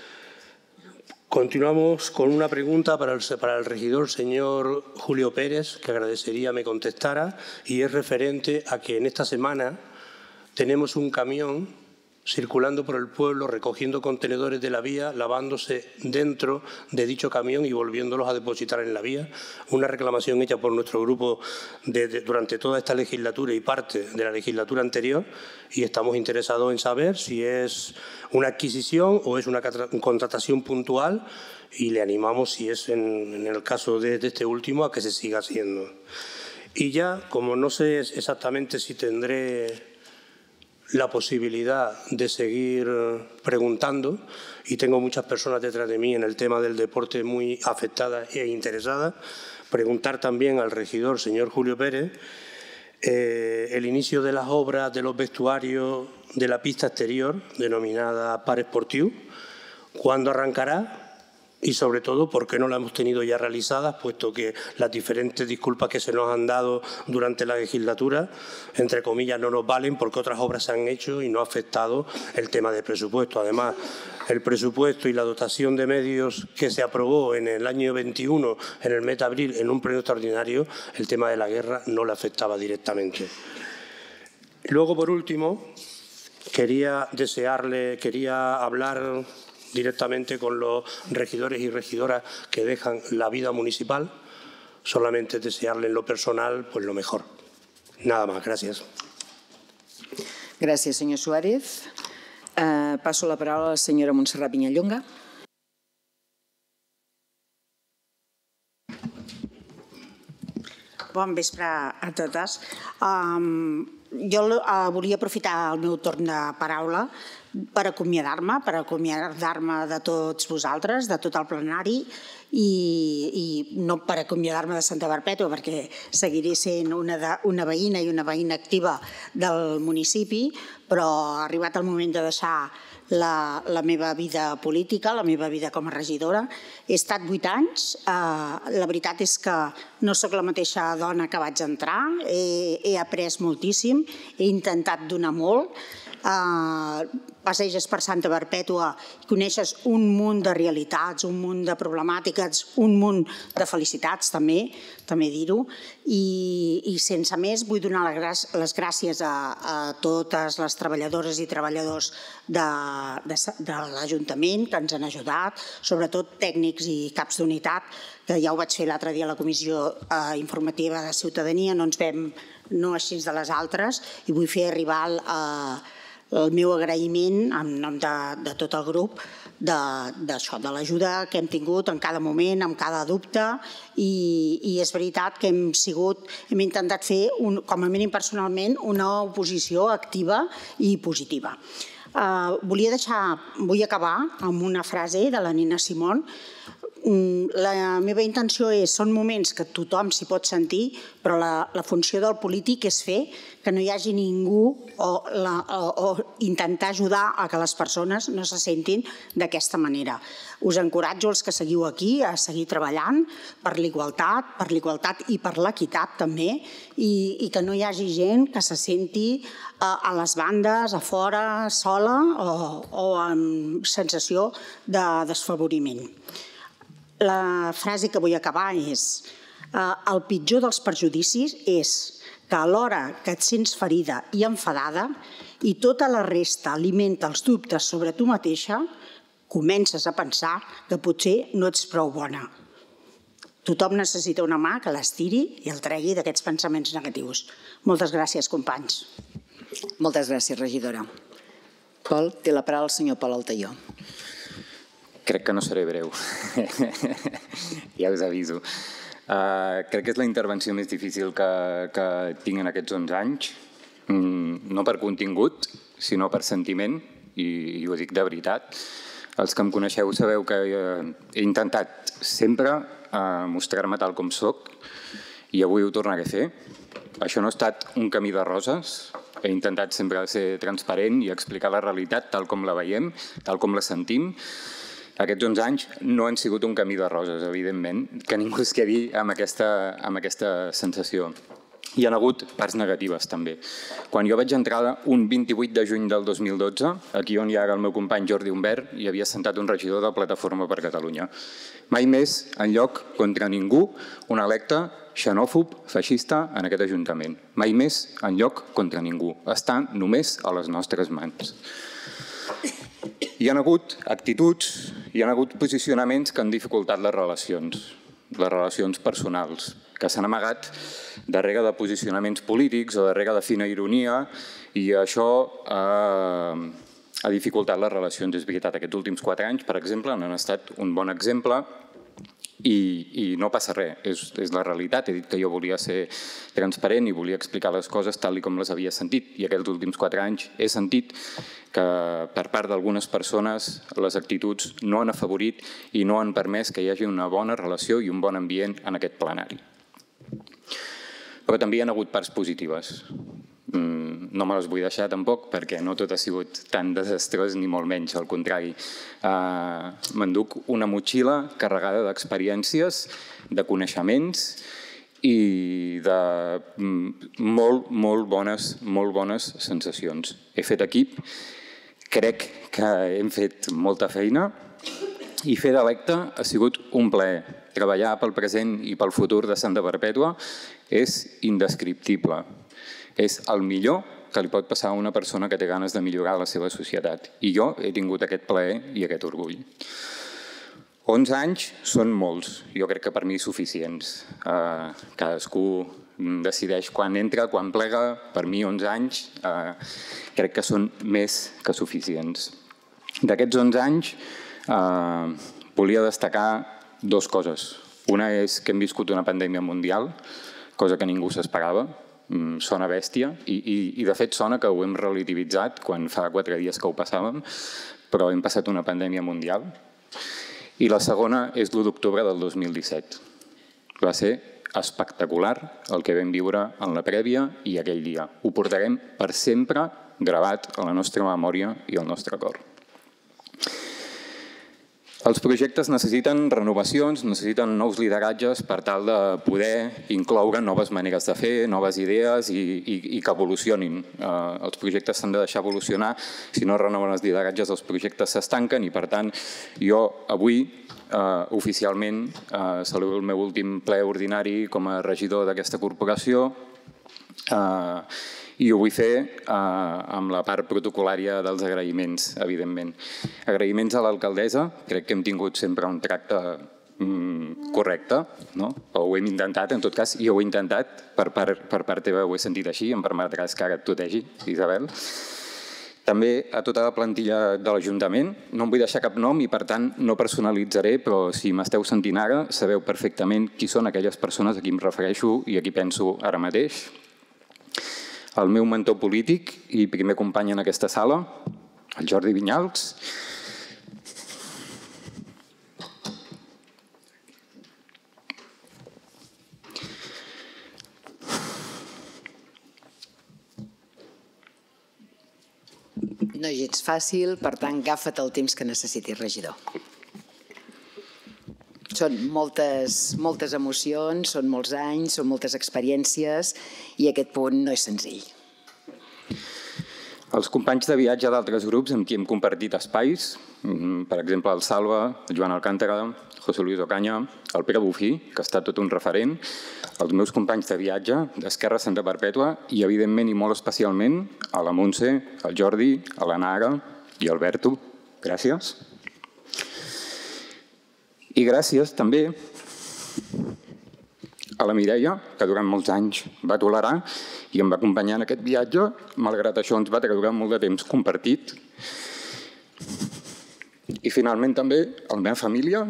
Continuamos con una pregunta para el regidor señor Julio Pérez, que agradecería me contestara, y es referente a que en esta semana tenemos un camión circulando por el pueblo, recogiendo contenedores de la vía, lavándose dentro de dicho camión y volviéndolos a depositar en la vía. Una reclamación hecha por nuestro grupo durante toda esta legislatura y parte de la legislatura anterior, y estamos interesados en saber si es una adquisición o es una contratación puntual, y le animamos, si es en el caso de este último, a que se siga haciendo. Y ya, como no sé exactamente si tendré la posibilidad de seguir preguntando, y tengo muchas personas detrás de mí en el tema del deporte muy afectadas e interesadas, preguntar también al regidor, señor Julio Pérez, el inicio de las obras de los vestuarios de la pista exterior, denominada Parc Esportiu, ¿cuándo arrancará? Y sobre todo, ¿por qué no la hemos tenido ya realizadas? Puesto que las diferentes disculpas que se nos han dado durante la legislatura, entre comillas, no nos valen porque otras obras se han hecho y no ha afectado el tema del presupuesto. Además, el presupuesto y la dotación de medios que se aprobó en el año 21, en el mes de abril, en un pleno extraordinario, el tema de la guerra no le afectaba directamente. Luego, por último, quería hablar directamente con los regidores y regidoras que dejan la vida municipal, solamente desearle en lo personal pues lo mejor. Nada más, gracias. Gràcies, senyor Suárez. Passo la paraula a la senyora Montserrat Vinyallonga. Bon vespre a totes. Jo volia aprofitar el meu torn de paraula per acomiadar-me de tots vosaltres, de tot el plenari, i no per acomiadar-me de Santa Perpètua, perquè seguiré sent una veïna i una veïna activa del municipi, però ha arribat el moment de deixar la meva vida política, la meva vida com a regidora. He estat 8 anys, la veritat és que no sóc la mateixa dona que vaig entrar, he après moltíssim, he intentat donar molt, passeges per Santa Perpètua i coneixes un munt de realitats, un munt de problemàtiques, un munt de felicitats també dir-ho, i sense més vull donar les gràcies a totes les treballadores i treballadors de l'Ajuntament que ens han ajudat, sobretot tècnics i caps d'unitat, que ja ho vaig fer l'altre dia a la Comissió Informativa de Ciutadania, no ens vam no així de les altres, i vull fer arribar el meu agraïment en nom de tot el grup de l'ajuda que hem tingut en cada moment, en cada dubte, i és veritat que hem intentat fer, com a mínim personalment, una oposició activa i positiva. Vull acabar amb una frase de la Nina Simón. La meva intenció són moments que tothom s'hi pot sentir, però la funció del polític és fer que no hi hagi ningú o intentar ajudar a que les persones no se sentin d'aquesta manera. Us encoratjo els que seguiu aquí a seguir treballant per l'igualtat i per l'equitat també, i que no hi hagi gent que se senti a les bandes, a fora, sola o amb sensació de desfavoriment. La frase que vull acabar és: el pitjor dels perjudicis és que alhora que et sents ferida i enfadada i tota la resta alimenta els dubtes sobre tu mateixa, comences a pensar que potser no ets prou bona. Tothom necessita una mà que l'estiri i el tregui d'aquests pensaments negatius. Moltes gràcies, companys. Moltes gràcies, regidora. Pol, té la paraula el senyor Pol Altaió. Crec que no seré breu. Ja us aviso. Crec que és la intervenció més difícil que tinc en aquests 11 anys, no per contingut, sinó per sentiment, i ho dic de veritat. Els que em coneixeu sabeu que he intentat sempre mostrar-me tal com soc i avui ho tornaré a fer. Això no ha estat un camí de roses, he intentat sempre ser transparent i explicar la realitat tal com la veiem, tal com la sentim. Aquests 11 anys no han sigut un camí de roses, evidentment, que ningú es quedi amb aquesta sensació. Hi ha hagut parts negatives, també. Quan jo vaig entrar un 28 de juny del 2012, aquí on hi ha el meu company Jordi Humbert, hi havia sentat un regidor de Plataforma per Catalunya. Mai més, enlloc contra ningú, un electe xenòfob, feixista, en aquest Ajuntament. Mai més, enlloc contra ningú. Està només a les nostres mans. Hi ha hagut actituds, hi ha hagut posicionaments que han dificultat les relacions personals, que s'han amagat darrere de posicionaments polítics o darrere de fina ironia, i això ha dificultat les relacions. És veritat, aquests últims 4 anys, per exemple, han estat un bon exemple i no passa res, és la realitat. He dit que jo volia ser transparent i volia explicar les coses tal com les havia sentit, i aquests últims 4 anys he sentit que per part d'algunes persones les actituds no han afavorit i no han permès que hi hagi una bona relació i un bon ambient en aquest plenari. Però també hi ha hagut parts positives. No me les vull deixar tampoc perquè no tot ha sigut tan desastrós ni molt menys, al contrari. M'enduc una motxilla carregada d'experiències, de coneixements i de molt bones sensacions. He fet equip, crec que hem fet molta feina i fer d'electe ha sigut un plaer. Treballar pel present i pel futur de Santa Perpètua és indescriptible. És el millor que li pot passar a una persona que té ganes de millorar la seva societat. I jo he tingut aquest plaer i aquest orgull. 11 anys són molts, jo crec que per mi suficients. Cadascú decideix quan entra, quan plega. Per mi 11 anys crec que són més que suficients. D'aquests 11 anys volia destacar 2 coses. Una és que hem viscut una pandèmia mundial, cosa que ningú s'esperava. Sona bèstia i de fet sona que ho hem relativitzat quan fa 4 dies que ho passàvem, però hem passat una pandèmia mundial. I la segona és l'1 d'octubre del 2017. Va ser espectacular el que vam viure en la prèvia i aquell dia. Ho portarem per sempre gravat a la nostra memòria i al nostre cor. Els projectes necessiten renovacions, necessiten nous lideratges per tal de poder incloure noves maneres de fer, noves idees i que evolucionin. Els projectes s'han de deixar evolucionar, si no renoven els lideratges els projectes s'estanquen i per tant jo avui oficialment celebro el meu últim ple ordinari com a regidor d'aquesta corporació i ho vull fer amb la part protocolària dels agraïments, evidentment. Agraïments a l'alcaldessa, crec que hem tingut sempre un tracte correcte, o ho hem intentat, en tot cas, i ho he intentat, per part teva ho he sentit així, em permetràs que ara et tutegi, Isabel. També a tota la plantilla de l'Ajuntament, no em vull deixar cap nom i per tant no personalitzaré, però si m'esteu sentint ara sabeu perfectament qui són aquelles persones a qui em refereixo i a qui penso ara mateix. El meu mentor polític i primer company en aquesta sala, el Jordi Vinyals. No és gens fàcil, per tant, agafa't el temps que necessitis, regidor. Són moltes emocions, són molts anys, són moltes experiències i aquest punt no és senzill. Els companys de viatge d'altres grups amb qui hem compartit espais, per exemple el Salva, el Joan Alcántara, José Luis Ocaña, el Pere Bufí, que ha estat tot un referent, els meus companys de viatge d'Esquerra Santa Perpètua i, evidentment i molt especialment, a la Montse, al Jordi, a la Nara i al Berto. Gràcies. I gràcies també a la Mireia, que durant molts anys va tolerar i em va acompanyar en aquest viatge. Malgrat això ens va treure molt de temps compartit. I finalment també a la meva família,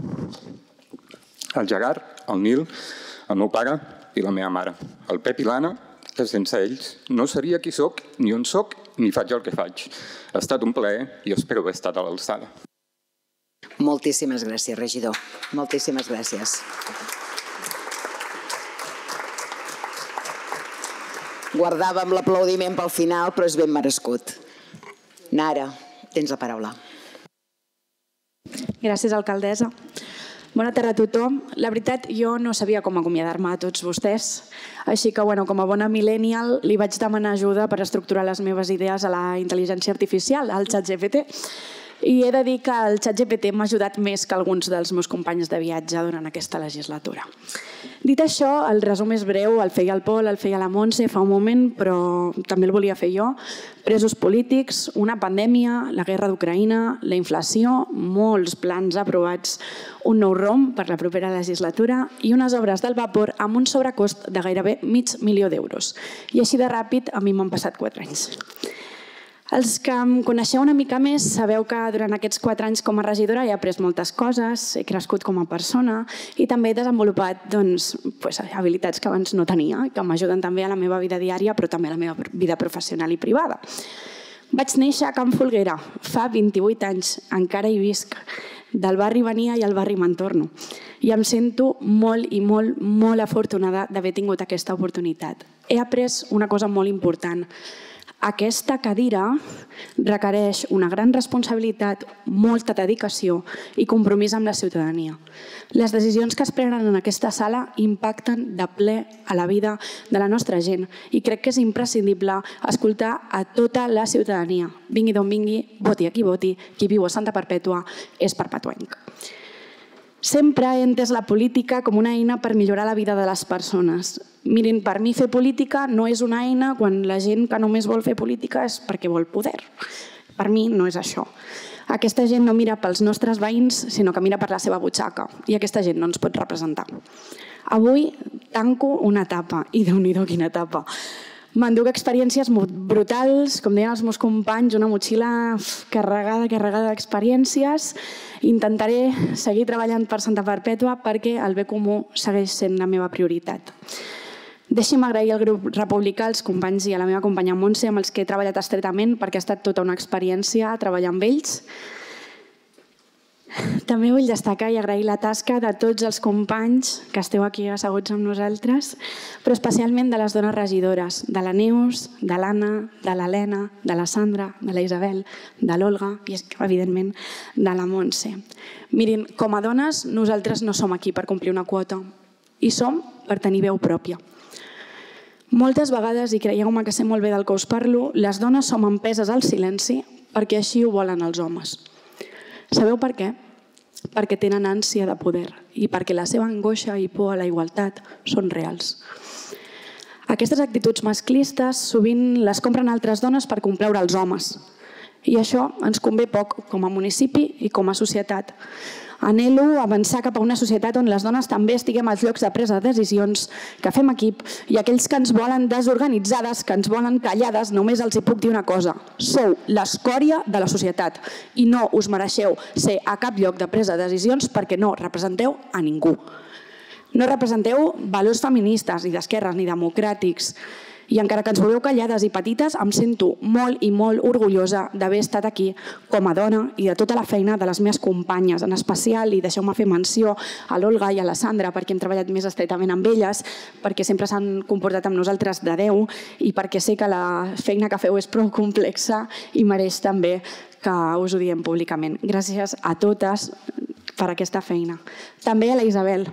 el Gerard, el Nil, el meu pare i la meva mare, el Pep i l'Anna, que sense ells no seria qui soc, ni on soc, ni faig el que faig. Ha estat un plaer i espero haver estat a l'alçada. Moltíssimes gràcies, regidor. Moltíssimes gràcies. Guardàvem l'aplaudiment pel final, però és ben merescut. Nara, tens la paraula. Gràcies, alcaldessa. Bona tarda a tothom. La veritat, jo no sabia com acomiadar-me a tots vostès, així que, com a bona millennial, li vaig demanar ajuda per estructurar les meves idees a la intel·ligència artificial, al ChatGPT. I he de dir que el ChatGPT m'ha ajudat més que alguns dels meus companys de viatge durant aquesta legislatura. Dit això, el resum és breu, el feia el Pol, el feia la Montse fa un moment, però també el volia fer jo. Presos polítics, una pandèmia, la guerra d'Ucraïna, la inflació, molts plans aprovats, un nou ROM per la propera legislatura i unes obres del vapor amb un sobrecost de gairebé $500.000 d'euros. I així de ràpid, a mi m'han passat 4 anys. Els que em coneixeu una mica més sabeu que durant aquests 4 anys com a regidora he après moltes coses, he crescut com a persona i també he desenvolupat habilitats que abans no tenia, que m'ajuden també a la meva vida diària però també a la meva vida professional i privada. Vaig néixer a Can Folguera, fa 28 anys, encara hi visc, del barri venia i al barri me'n torno. I em sento molt i molt afortunada d'haver tingut aquesta oportunitat. He après una cosa molt important. Aquesta cadira requereix una gran responsabilitat, molta dedicació i compromís amb la ciutadania. Les decisions que es prenen en aquesta sala impacten de ple a la vida de la nostra gent i crec que és imprescindible escoltar a tota la ciutadania. Vingui d'on vingui, voti a qui voti, qui viu a Santa Perpètua és perpetuenc. Sempre he entès la política com una eina per millorar la vida de les persones. Mirin, per mi fer política no és una eina quan la gent que només vol fer política és perquè vol poder. Per mi no és això. Aquesta gent no mira pels nostres veïns, sinó que mira per la seva butxaca. I aquesta gent no ens pot representar. Avui tanco una etapa, i Déu-n'hi-do quina etapa. M'enduc experiències brutals, com deien els meus companys, una motxilla carregada d'experiències. Intentaré seguir treballant per Santa Perpètua perquè el bé comú segueix sent la meva prioritat. Deixi'm agrair al grup republicà, als companys i a la meva companya Montse, amb els que he treballat estretament, perquè ha estat tota una experiència treballar amb ells. També vull destacar i agrair la tasca de tots els companys que esteu aquí asseguts amb nosaltres, però especialment de les dones regidores, de la Neus, de l'Anna, de l'Helena, de la Sandra, de la Isabel, de l'Olga i, evidentment, de la Montse. Mirin, com a dones, nosaltres no som aquí per complir una quota, hi som per tenir veu pròpia. Moltes vegades, i creieu-me que sé molt bé del que us parlo, les dones som empeses al silenci perquè així ho volen els homes. Sabeu per què? Perquè tenen ànsia de poder i perquè la seva angoixa i por a la igualtat són reals. Aquestes actituds masclistes sovint les compren altres dones per complaure els homes i això ens convé poc com a municipi i com a societat. Anhelo avançar cap a una societat on les dones també estiguem als llocs de presa de decisions, que fem equip, i aquells que ens volen desorganitzades, que ens volen callades, només els hi puc dir una cosa. Sou l'escòria de la societat i no us mereixeu ser a cap lloc de presa de decisions perquè no representeu a ningú. No representeu valors feministes, ni d'esquerres, ni democràtics. I encara que ens voleu callades i petites, em sento molt i molt orgullosa d'haver estat aquí com a dona i de tota la feina de les meves companyes, en especial, i deixeu-me fer menció a l'Olga i a la Sandra, perquè hem treballat més estretament amb elles, perquè sempre s'han comportat amb nosaltres de Déu i perquè sé que la feina que feu és prou complexa i mereix també que us ho diem públicament. Gràcies a totes per aquesta feina. També a la Isabel,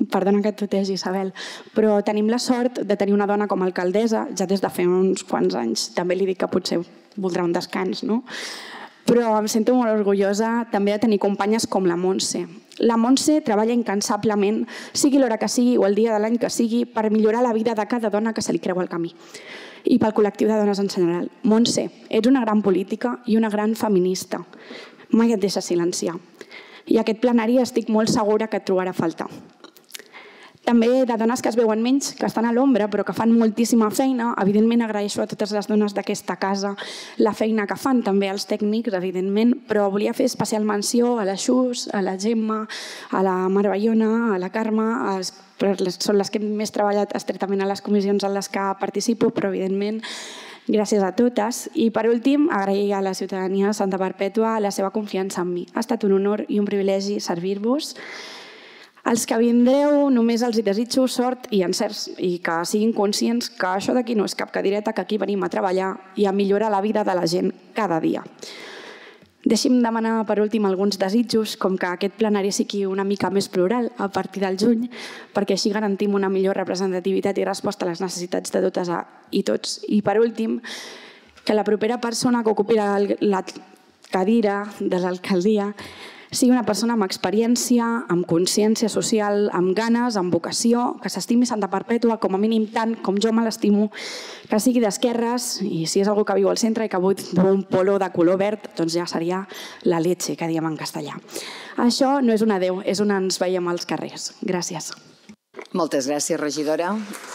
Perdona que et tutegi, Isabel, però tenim la sort de tenir una dona com a alcaldessa ja des de fa uns quants anys. També li dic que potser voldrà un descans, no? Però em sento molt orgullosa també de tenir companyes com la Montse. La Montse treballa incansablement, sigui l'hora que sigui o el dia de l'any que sigui, per millorar la vida de cada dona que se li creu al camí. I pel col·lectiu de dones en general. Montse, ets una gran política i una gran feminista. Mai et deixes silenciar. I aquest plenari estic molt segura que et trobarà a faltar. També de dones que es veuen menys, que estan a l'ombra, però que fan moltíssima feina. Evidentment, agraeixo a totes les dones d'aquesta casa la feina que fan, també als tècnics, evidentment, però volia fer especial menció a la Xus, a la Gemma, a la Mar Baiona, a la Carme, són les que hem més treballat estretament a les comissions en les que participo, però evidentment gràcies a totes. I per últim, agrair a la ciutadania de Santa Perpètua la seva confiança en mi. Ha estat un honor i un privilegi servir-vos. Els que vindreu només els desitjo sort i encerts i que siguin conscients que això d'aquí no és cap cadireta, que aquí venim a treballar i a millorar la vida de la gent cada dia. Deixi'm demanar per últim alguns desitjos, com que aquest plenari sigui una mica més plural a partir del juny, perquè així garantim una millor representativitat i resposta a les necessitats de totes i tots. I per últim, que la propera persona que ocupi la cadira de l'alcaldia sigui una persona amb experiència, amb consciència social, amb ganes, amb vocació, que s'estimi Santa Perpètua com a mínim tant com jo me l'estimo, que sigui d'esquerres i si és algú que viu al centre i que vol un polo de color verd, doncs ja seria la leche, que diem en castellà. Això no és un adeu, és on ens veiem als carrers. Gràcies. Moltes gràcies, regidora.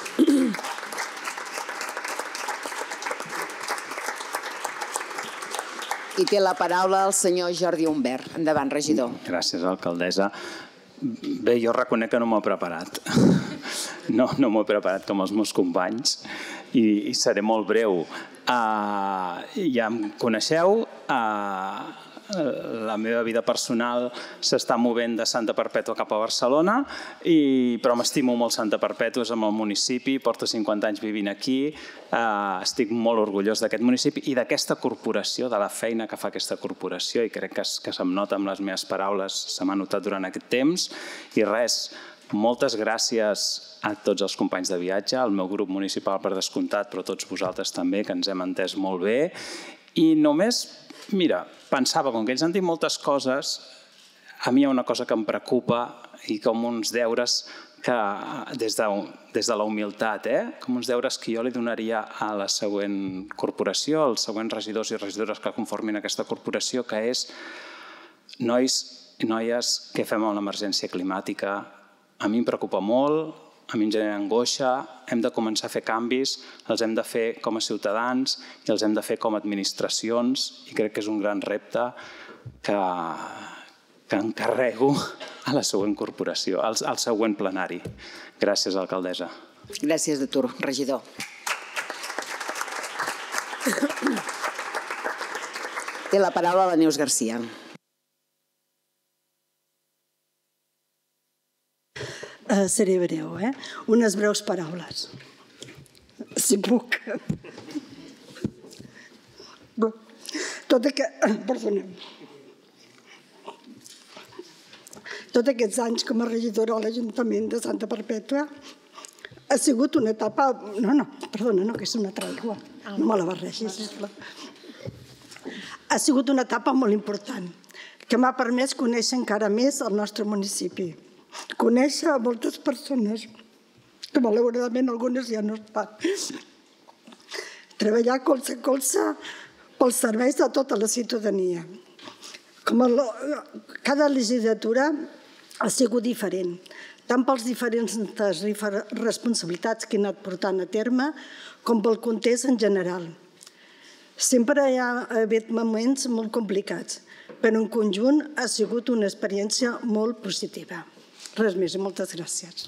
I té la paraula el senyor Jordi Humbert. Endavant, regidor. Gràcies, alcaldessa. Bé, jo reconec que no m'ho he preparat. No m'ho he preparat com els meus companys i seré molt breu. Ja em coneixeu, la meva vida personal s'està movent de Santa Perpètua cap a Barcelona, però m'estimo molt Santa Perpètua, és el municipi, porto 50 anys vivint aquí, estic molt orgullós d'aquest municipi i d'aquesta corporació, de la feina que fa aquesta corporació, i crec que se'm nota amb les meves paraules, se m'ha notat durant aquest temps. I res, moltes gràcies a tots els companys de viatge, al meu grup municipal per descomptat, però tots vosaltres també, que ens hem entès molt bé. I només, mira, pensava, com que ells han dit moltes coses, a mi hi ha una cosa que em preocupa i com uns deures que, des de la humilitat, com uns deures que jo li donaria a la següent corporació, als següents regidors i regidores que conformin aquesta corporació, que és, nois i noies, què fem amb l'emergència climàtica? A mi em preocupa molt, a mi em genera angoixa, hem de començar a fer canvis, els hem de fer com a ciutadans i els hem de fer com a administracions, i crec que és un gran repte que encarrego a la següent corporació, al següent plenari. Gràcies, alcaldessa. Gràcies de tu, regidor. Té la paraula la Neus Garcia. Seré breu, unes breus paraules, si puc. Tots aquests anys com a regidora a l'Ajuntament de Santa Perpètua ha sigut una etapa... Perdona, que és una altra aigua, no me la barregis. Ha sigut una etapa molt important que m'ha permès conèixer encara més el nostre municipi. Conèixer a moltes persones, que malauradament algunes ja no estan. Treballar colze a colze pels serveis de tota la ciutadania. Cada legislatura ha sigut diferent, tant pels diferents responsabilitats que he anat portant a terme, com pel context en general. Sempre hi ha hagut moments molt complicats, però en conjunt ha sigut una experiència molt positiva. Res més i moltes gràcies.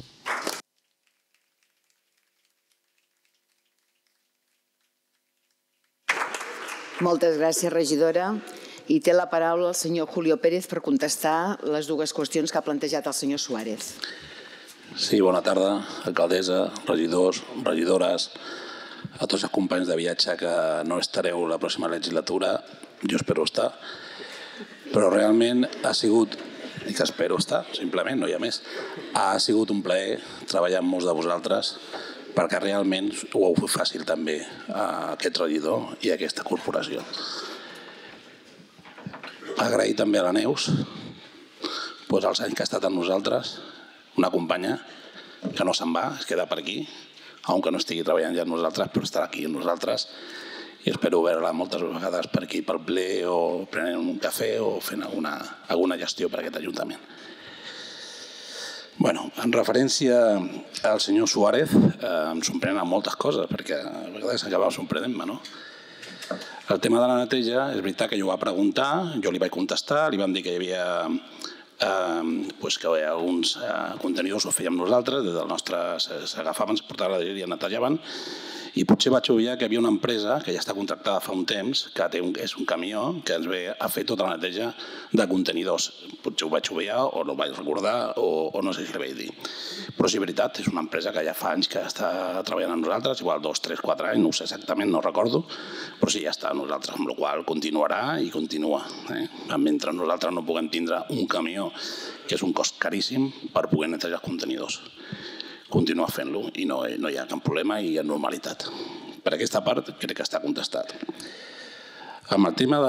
Moltes gràcies, regidora. I té la paraula el senyor Julio Pérez per contestar les dues qüestions que ha plantejat el senyor Suárez. Sí, bona tarda, alcaldessa, regidors, regidores, a tots els companys de viatge que no estareu la pròxima legislatura, jo espero estar, però realment ha sigut i que espero estar, simplement, no hi ha més. Ha sigut un plaer treballar amb molts de vosaltres perquè realment ho heu fet fàcil també a aquest regidor i a aquesta corporació. Agrair també a la Neus els anys que ha estat amb nosaltres, una companya que no se'n va, es queda per aquí, aunque no estigui treballant ja amb nosaltres, però estarà aquí amb nosaltres i espero veure-la moltes vegades per aquí, pel ple, o prenent un cafè o fent alguna gestió per aquest Ajuntament. En referència al senyor Suárez, em sorprenen moltes coses, perquè a vegades acabava sorprenent-me, no? El tema de la neteja, és veritat que jo ho va preguntar, jo li vaig contestar, li vam dir que hi havia que alguns contenidors ho fèiem nosaltres, des del nostre s'agafaven, es portaven a la llegeria i netejaven, i potser vaig obviar que hi havia una empresa que ja està contractada fa un temps, que és un camió que ens ve a fer tota la neteja de contenidors. Potser ho vaig obviar o no ho vaig recordar o no sé si li vaig dir. Però sí, és veritat, és una empresa que ja fa anys que està treballant amb nosaltres, igual 2, 3, 4 anys, no ho sé exactament, no recordo, però sí, ja està amb nosaltres, amb la qual cosa continuarà i continua. Mentre nosaltres no puguem tindre un camió, que és un cost caríssim, per poder netejar els contenidors. Continuar fent-lo i no hi ha cap problema i hi ha normalitat. Per aquesta part crec que està contestat. Amb el tema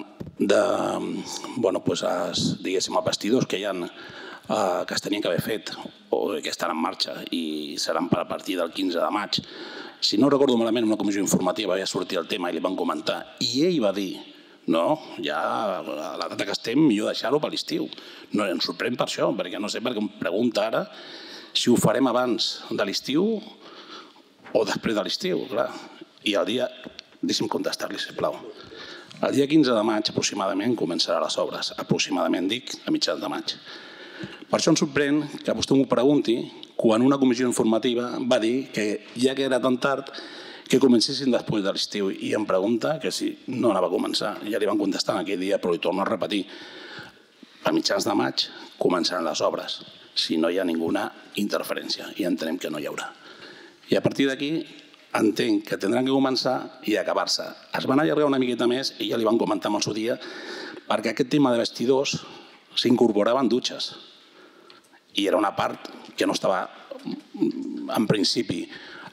diguéssim, els vestidors que es tenien que haver fet o que estan en marxa i seran a partir del 15 de maig, si no recordo malament, una comissió informativa va sortir el tema i li van comentar i ell va dir no, ja a la data que estem millor deixar-ho per l'estiu. No ens sorprèn per això, perquè no sé per què em pregunta ara si ho farem abans de l'estiu o després de l'estiu, clar. I el dia, deixi'm contestar-li, sisplau. El dia 15 de maig, aproximadament, començarà les obres. Aproximadament, dic, a mitjans de maig. Per això em sorprèn que vostè m'ho pregunti quan una comissió informativa va dir que ja que era tan tard que comencessin després de l'estiu i em pregunta que si no anava a començar. Ja li van contestar aquell dia, però li torno a repetir. A mitjans de maig començaran les obres, si no hi ha ninguna interferència, i entenem que no hi haurà. I a partir d'aquí entenc que tindran que començar i acabar-se. Es van allargar una miqueta més, i ja li van comentar en el seu dia, perquè aquest tema de vestidors s'incorporaven dutxes. I era una part que no estava, en principi,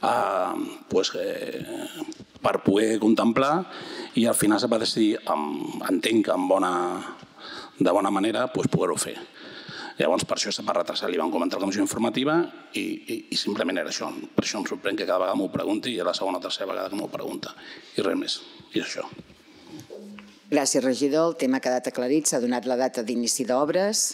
per poder contemplar, i al final es va decidir, entenc que de bona manera, poder-ho fer. Llavors, per això es va retrasar, li van comentar a la comissió informativa i simplement era això. Per això em sorprèn que cada vegada m'ho pregunti i és la segona o tercera vegada que m'ho pregunta. I res més. I és això. Gràcies, regidor. El tema ha quedat aclarit. S'ha donat la data d'inici d'obres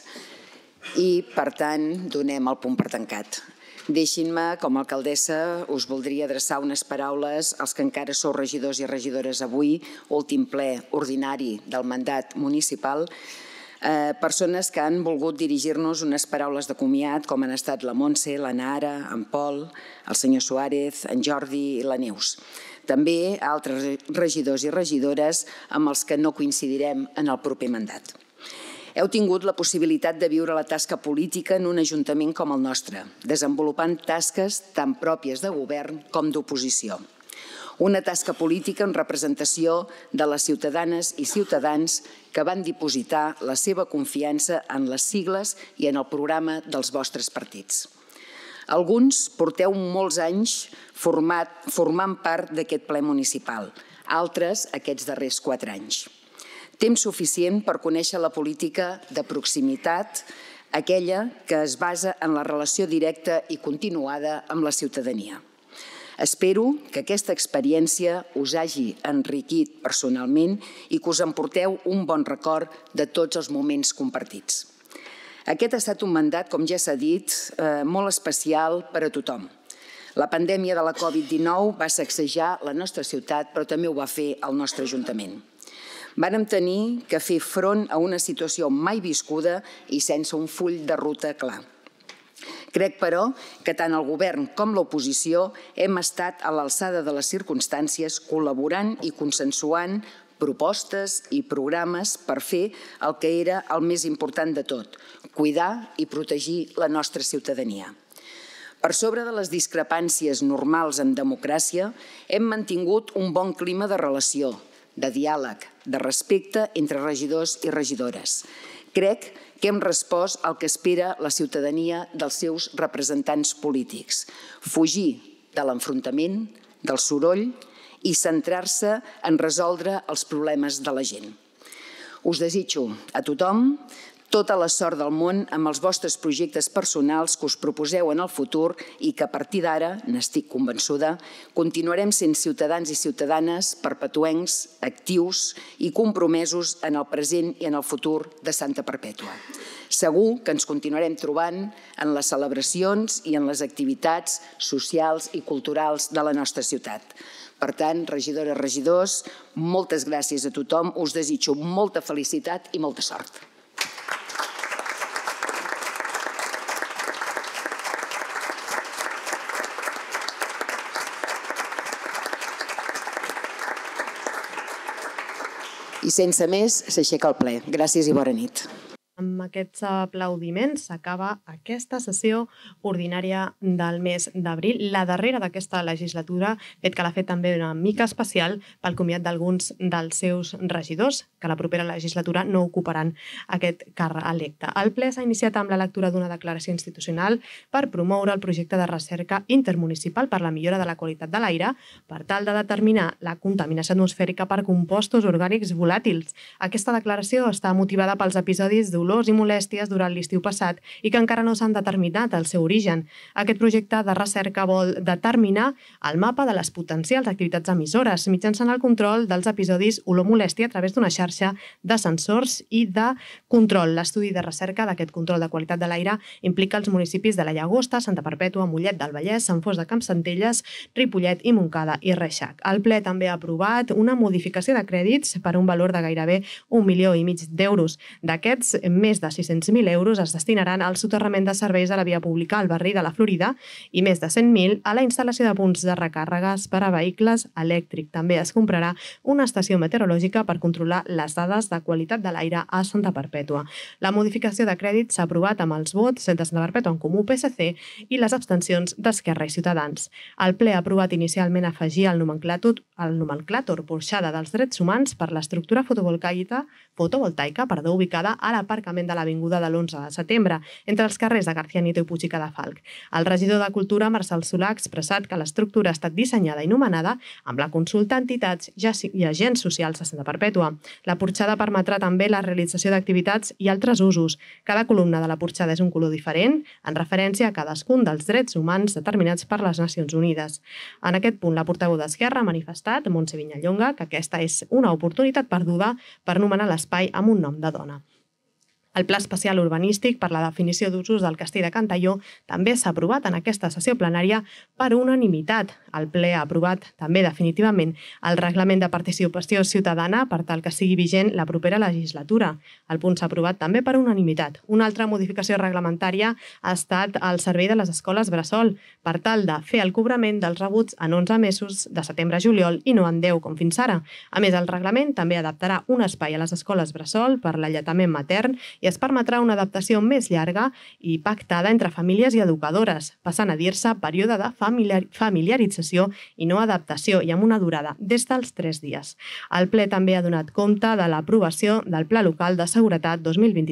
i, per tant, donem el punt per tancat. Deixin-me, com a alcaldessa, us voldria adreçar unes paraules als que encara sou regidors i regidores avui, últim ple ordinari del mandat municipal, persones que han volgut dirigir-nos unes paraules de comiat, com han estat la Montse, la Nara, en Pol, el senyor Suárez, en Jordi i la Neus. També a altres regidors i regidores amb els que no coincidirem en el proper mandat. Heu tingut la possibilitat de viure la tasca política en un ajuntament com el nostre, desenvolupant tasques tan pròpies de govern com d'oposició. Una tasca política en representació de les ciutadanes i ciutadans que van dipositar la seva confiança en les sigles i en el programa dels vostres partits. Alguns porteu molts anys formant part d'aquest ple municipal, altres aquests darrers 4 anys. Temps suficient per conèixer la política de proximitat, aquella que es basa en la relació directa i continuada amb la ciutadania. Espero que aquesta experiència us hagi enriquit personalment i que us emporteu un bon record de tots els moments compartits. Aquest ha estat un mandat, com ja s'ha dit, molt especial per a tothom. La pandèmia de la Covid-19 va sacsejar la nostra ciutat, però també ho va fer el nostre Ajuntament. Vàrem tenir que fer front a una situació mai viscuda i sense un full de ruta clar. Crec, però, que tant el govern com l'oposició hem estat a l'alçada de les circumstàncies, col·laborant i consensuant propostes i programes per fer el que era el més important de tot, cuidar i protegir la nostra ciutadania. Per sobre de les discrepàncies normals en democràcia, hem mantingut un bon clima de relació, de diàleg, de respecte entre regidors i regidores, Crec que hem respost al que espera la ciutadania dels seus representants polítics. Fugir de l'enfrontament, del soroll i centrar-se en resoldre els problemes de la gent. Us desitjo a tothom tota la sort del món amb els vostres projectes personals que us proposeu en el futur i que a partir d'ara, n'estic convençuda, continuarem sent ciutadans i ciutadanes perpetuencs, actius i compromesos en el present i en el futur de Santa Perpètua. Segur que ens continuarem trobant en les celebracions i en les activitats socials i culturals de la nostra ciutat. Per tant, regidores, regidors, moltes gràcies a tothom, us desitjo molta felicitat i molta sort. I sense més, s'aixeca el ple. Gràcies i bona nit. Amb aquests aplaudiments s'acaba aquesta sessió ordinària del mes d'abril, la darrera d'aquesta legislatura, fet que l'ha fet també una mica especial pel comiat d'alguns dels seus regidors, que la propera legislatura no ocuparan aquest càrrec electe. El ple s'ha iniciat amb la lectura d'una declaració institucional per promoure el projecte de recerca intermunicipal per la millora de la qualitat de l'aire per tal de determinar la contaminació atmosfèrica per compostos orgànics volàtils. Aquesta declaració està motivada pels episodis dolors i molèsties durant l'estiu passat i que encara no s'han determinat el seu origen. Aquest projecte de recerca vol determinar el mapa de les potencials activitats emissores mitjançant el control dels episodis olor-molèstia a través d'una xarxa de sensors i de control. L'estudi de recerca d'aquest control de qualitat de l'aire implica els municipis de la Llagosta, Santa Perpètua, Mollet del Vallès, Sant Fost de Campsentelles, Ripollet i Montcada i Reixac. El ple també ha aprovat una modificació de crèdits per un valor de gairebé 1,5 milions d'euros. D'aquests, més de 600.000 euros es destinaran al soterrament de serveis a la via pública al barri de la Florida i més de 100.000 a la instal·lació de punts de recàrregues per a vehicles elèctrics. També es comprarà una estació meteorològica per controlar les dades de qualitat de l'aire a Santa Perpètua. La modificació de crèdit s'ha aprovat amb els vots de Santa Perpètua en Comú, PSC i les abstencions d'Esquerra i Ciutadans. El ple ha aprovat inicialment afegir el nomenclàtor porxada dels drets humans per l'estructura fotovoltaica ubicada a l'aparcament de l'Avinguda de l'11 de setembre, entre els carrers de García Nieto i Puig i Cadafalch. El regidor de Cultura, Marcel Solà, ha expressat que l'estructura ha estat dissenyada i nomenada amb la consulta a entitats i agents socials de Santa Perpètua. La porxada permetrà també la realització d'activitats i altres usos. Cada columna de la porxada és un color diferent, en referència a cadascun dels drets humans determinats per les Nacions Unides. En aquest punt, la portaveu d'Esquerra ha manifestat, Montse Vinyallonga, que aquesta és una oportunitat perduda per nomenar l'espai amb un nom de dona. El Pla Especial Urbanístic per la definició d'usos del Castell de Cantalló també s'ha aprovat en aquesta sessió plenària per unanimitat. El ple ha aprovat també definitivament el Reglament de Participació Ciutadana per tal que sigui vigent la propera legislatura. El punt s'ha aprovat també per unanimitat. Una altra modificació reglamentària ha estat el servei de les escoles bressol per tal de fer el cobrament dels rebuts en 11 mesos de setembre a juliol i no en 10 com fins ara. A més, el reglament també adaptarà un espai a les escoles bressol per l'alletament matern i es permetrà una adaptació més llarga i pactada entre famílies i educadores, passant a dir-se període de familiarització i no adaptació i amb una durada des dels 3 dies. El ple també ha donat compte de l'aprovació del Pla Local de Seguretat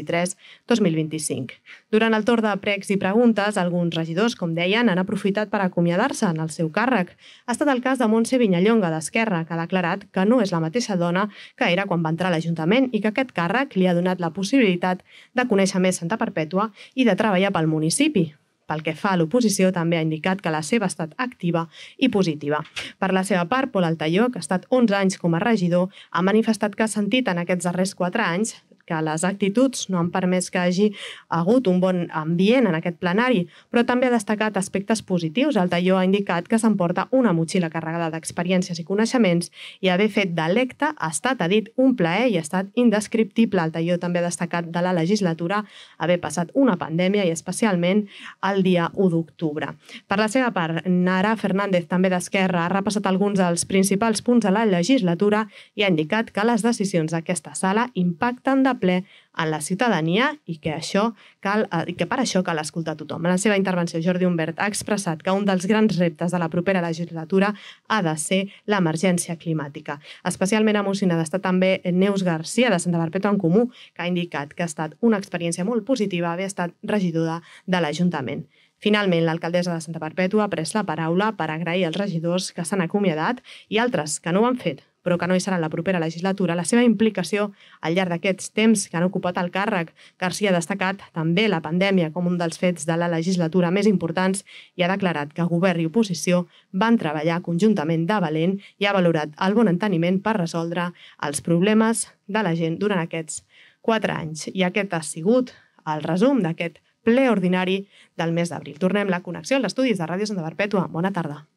2023-2025. Durant el torn de pregs i preguntes, alguns regidors, com deien, han aprofitat per acomiadar-se en el seu càrrec. Ha estat el cas de Montse Vinyallonga d'Esquerra, que ha declarat que no és la mateixa dona que era quan va entrar a l'Ajuntament i que aquest càrrec li ha donat la possibilitat de conèixer més Santa Perpètua i de treballar pel municipi. Pel que fa a l'oposició, també ha indicat que la seva ha estat activa i positiva. Per la seva part, Pol Altaió, que ha estat 11 anys com a regidor, ha manifestat que ha sentit en aquests darrers 4 anys que les actituds no han permès que hagi hagut un bon ambient en aquest plenari, però també ha destacat aspectes positius. Altaió ha indicat que s'emporta una motxilla carregada d'experiències i coneixements i haver fet d'electe ha estat, ha dit, un plaer i ha estat indescriptible. Altaió també ha destacat de la legislatura haver passat una pandèmia i especialment el dia 1 d'octubre. Per la seva part, Nara Fernández, també d'Esquerra, ha repassat alguns dels principals punts de la legislatura i ha indicat que les decisions d'aquesta sala impacten de de ple en la ciutadania i que per això cal escoltar tothom. En la seva intervenció, Jordi Humbert ha expressat que un dels grans reptes de la propera legislatura ha de ser l'emergència climàtica. Especialment emocionada està també Neus Garcia, de Santa Perpètua en Comú, que ha indicat que ha estat una experiència molt positiva haver estat regidora de l'Ajuntament. Finalment, l'alcaldessa de Santa Perpètua ha pres la paraula per agrair als regidors que s'han acomiadat i altres que no ho han fet, però que no hi seran la propera legislatura, la seva implicació al llarg d'aquests temps que han ocupat el càrrec. Garcia ha destacat també la pandèmia com un dels fets de la legislatura més importants i ha declarat que govern i oposició van treballar conjuntament de valent i ha valorat el bon enteniment per resoldre els problemes de la gent durant aquests 4 anys. I aquest ha sigut el resum d'aquest ple ordinari del mes d'abril. Tornem la connexió als estudis de Ràdio Santa Perpètua. Bona tarda.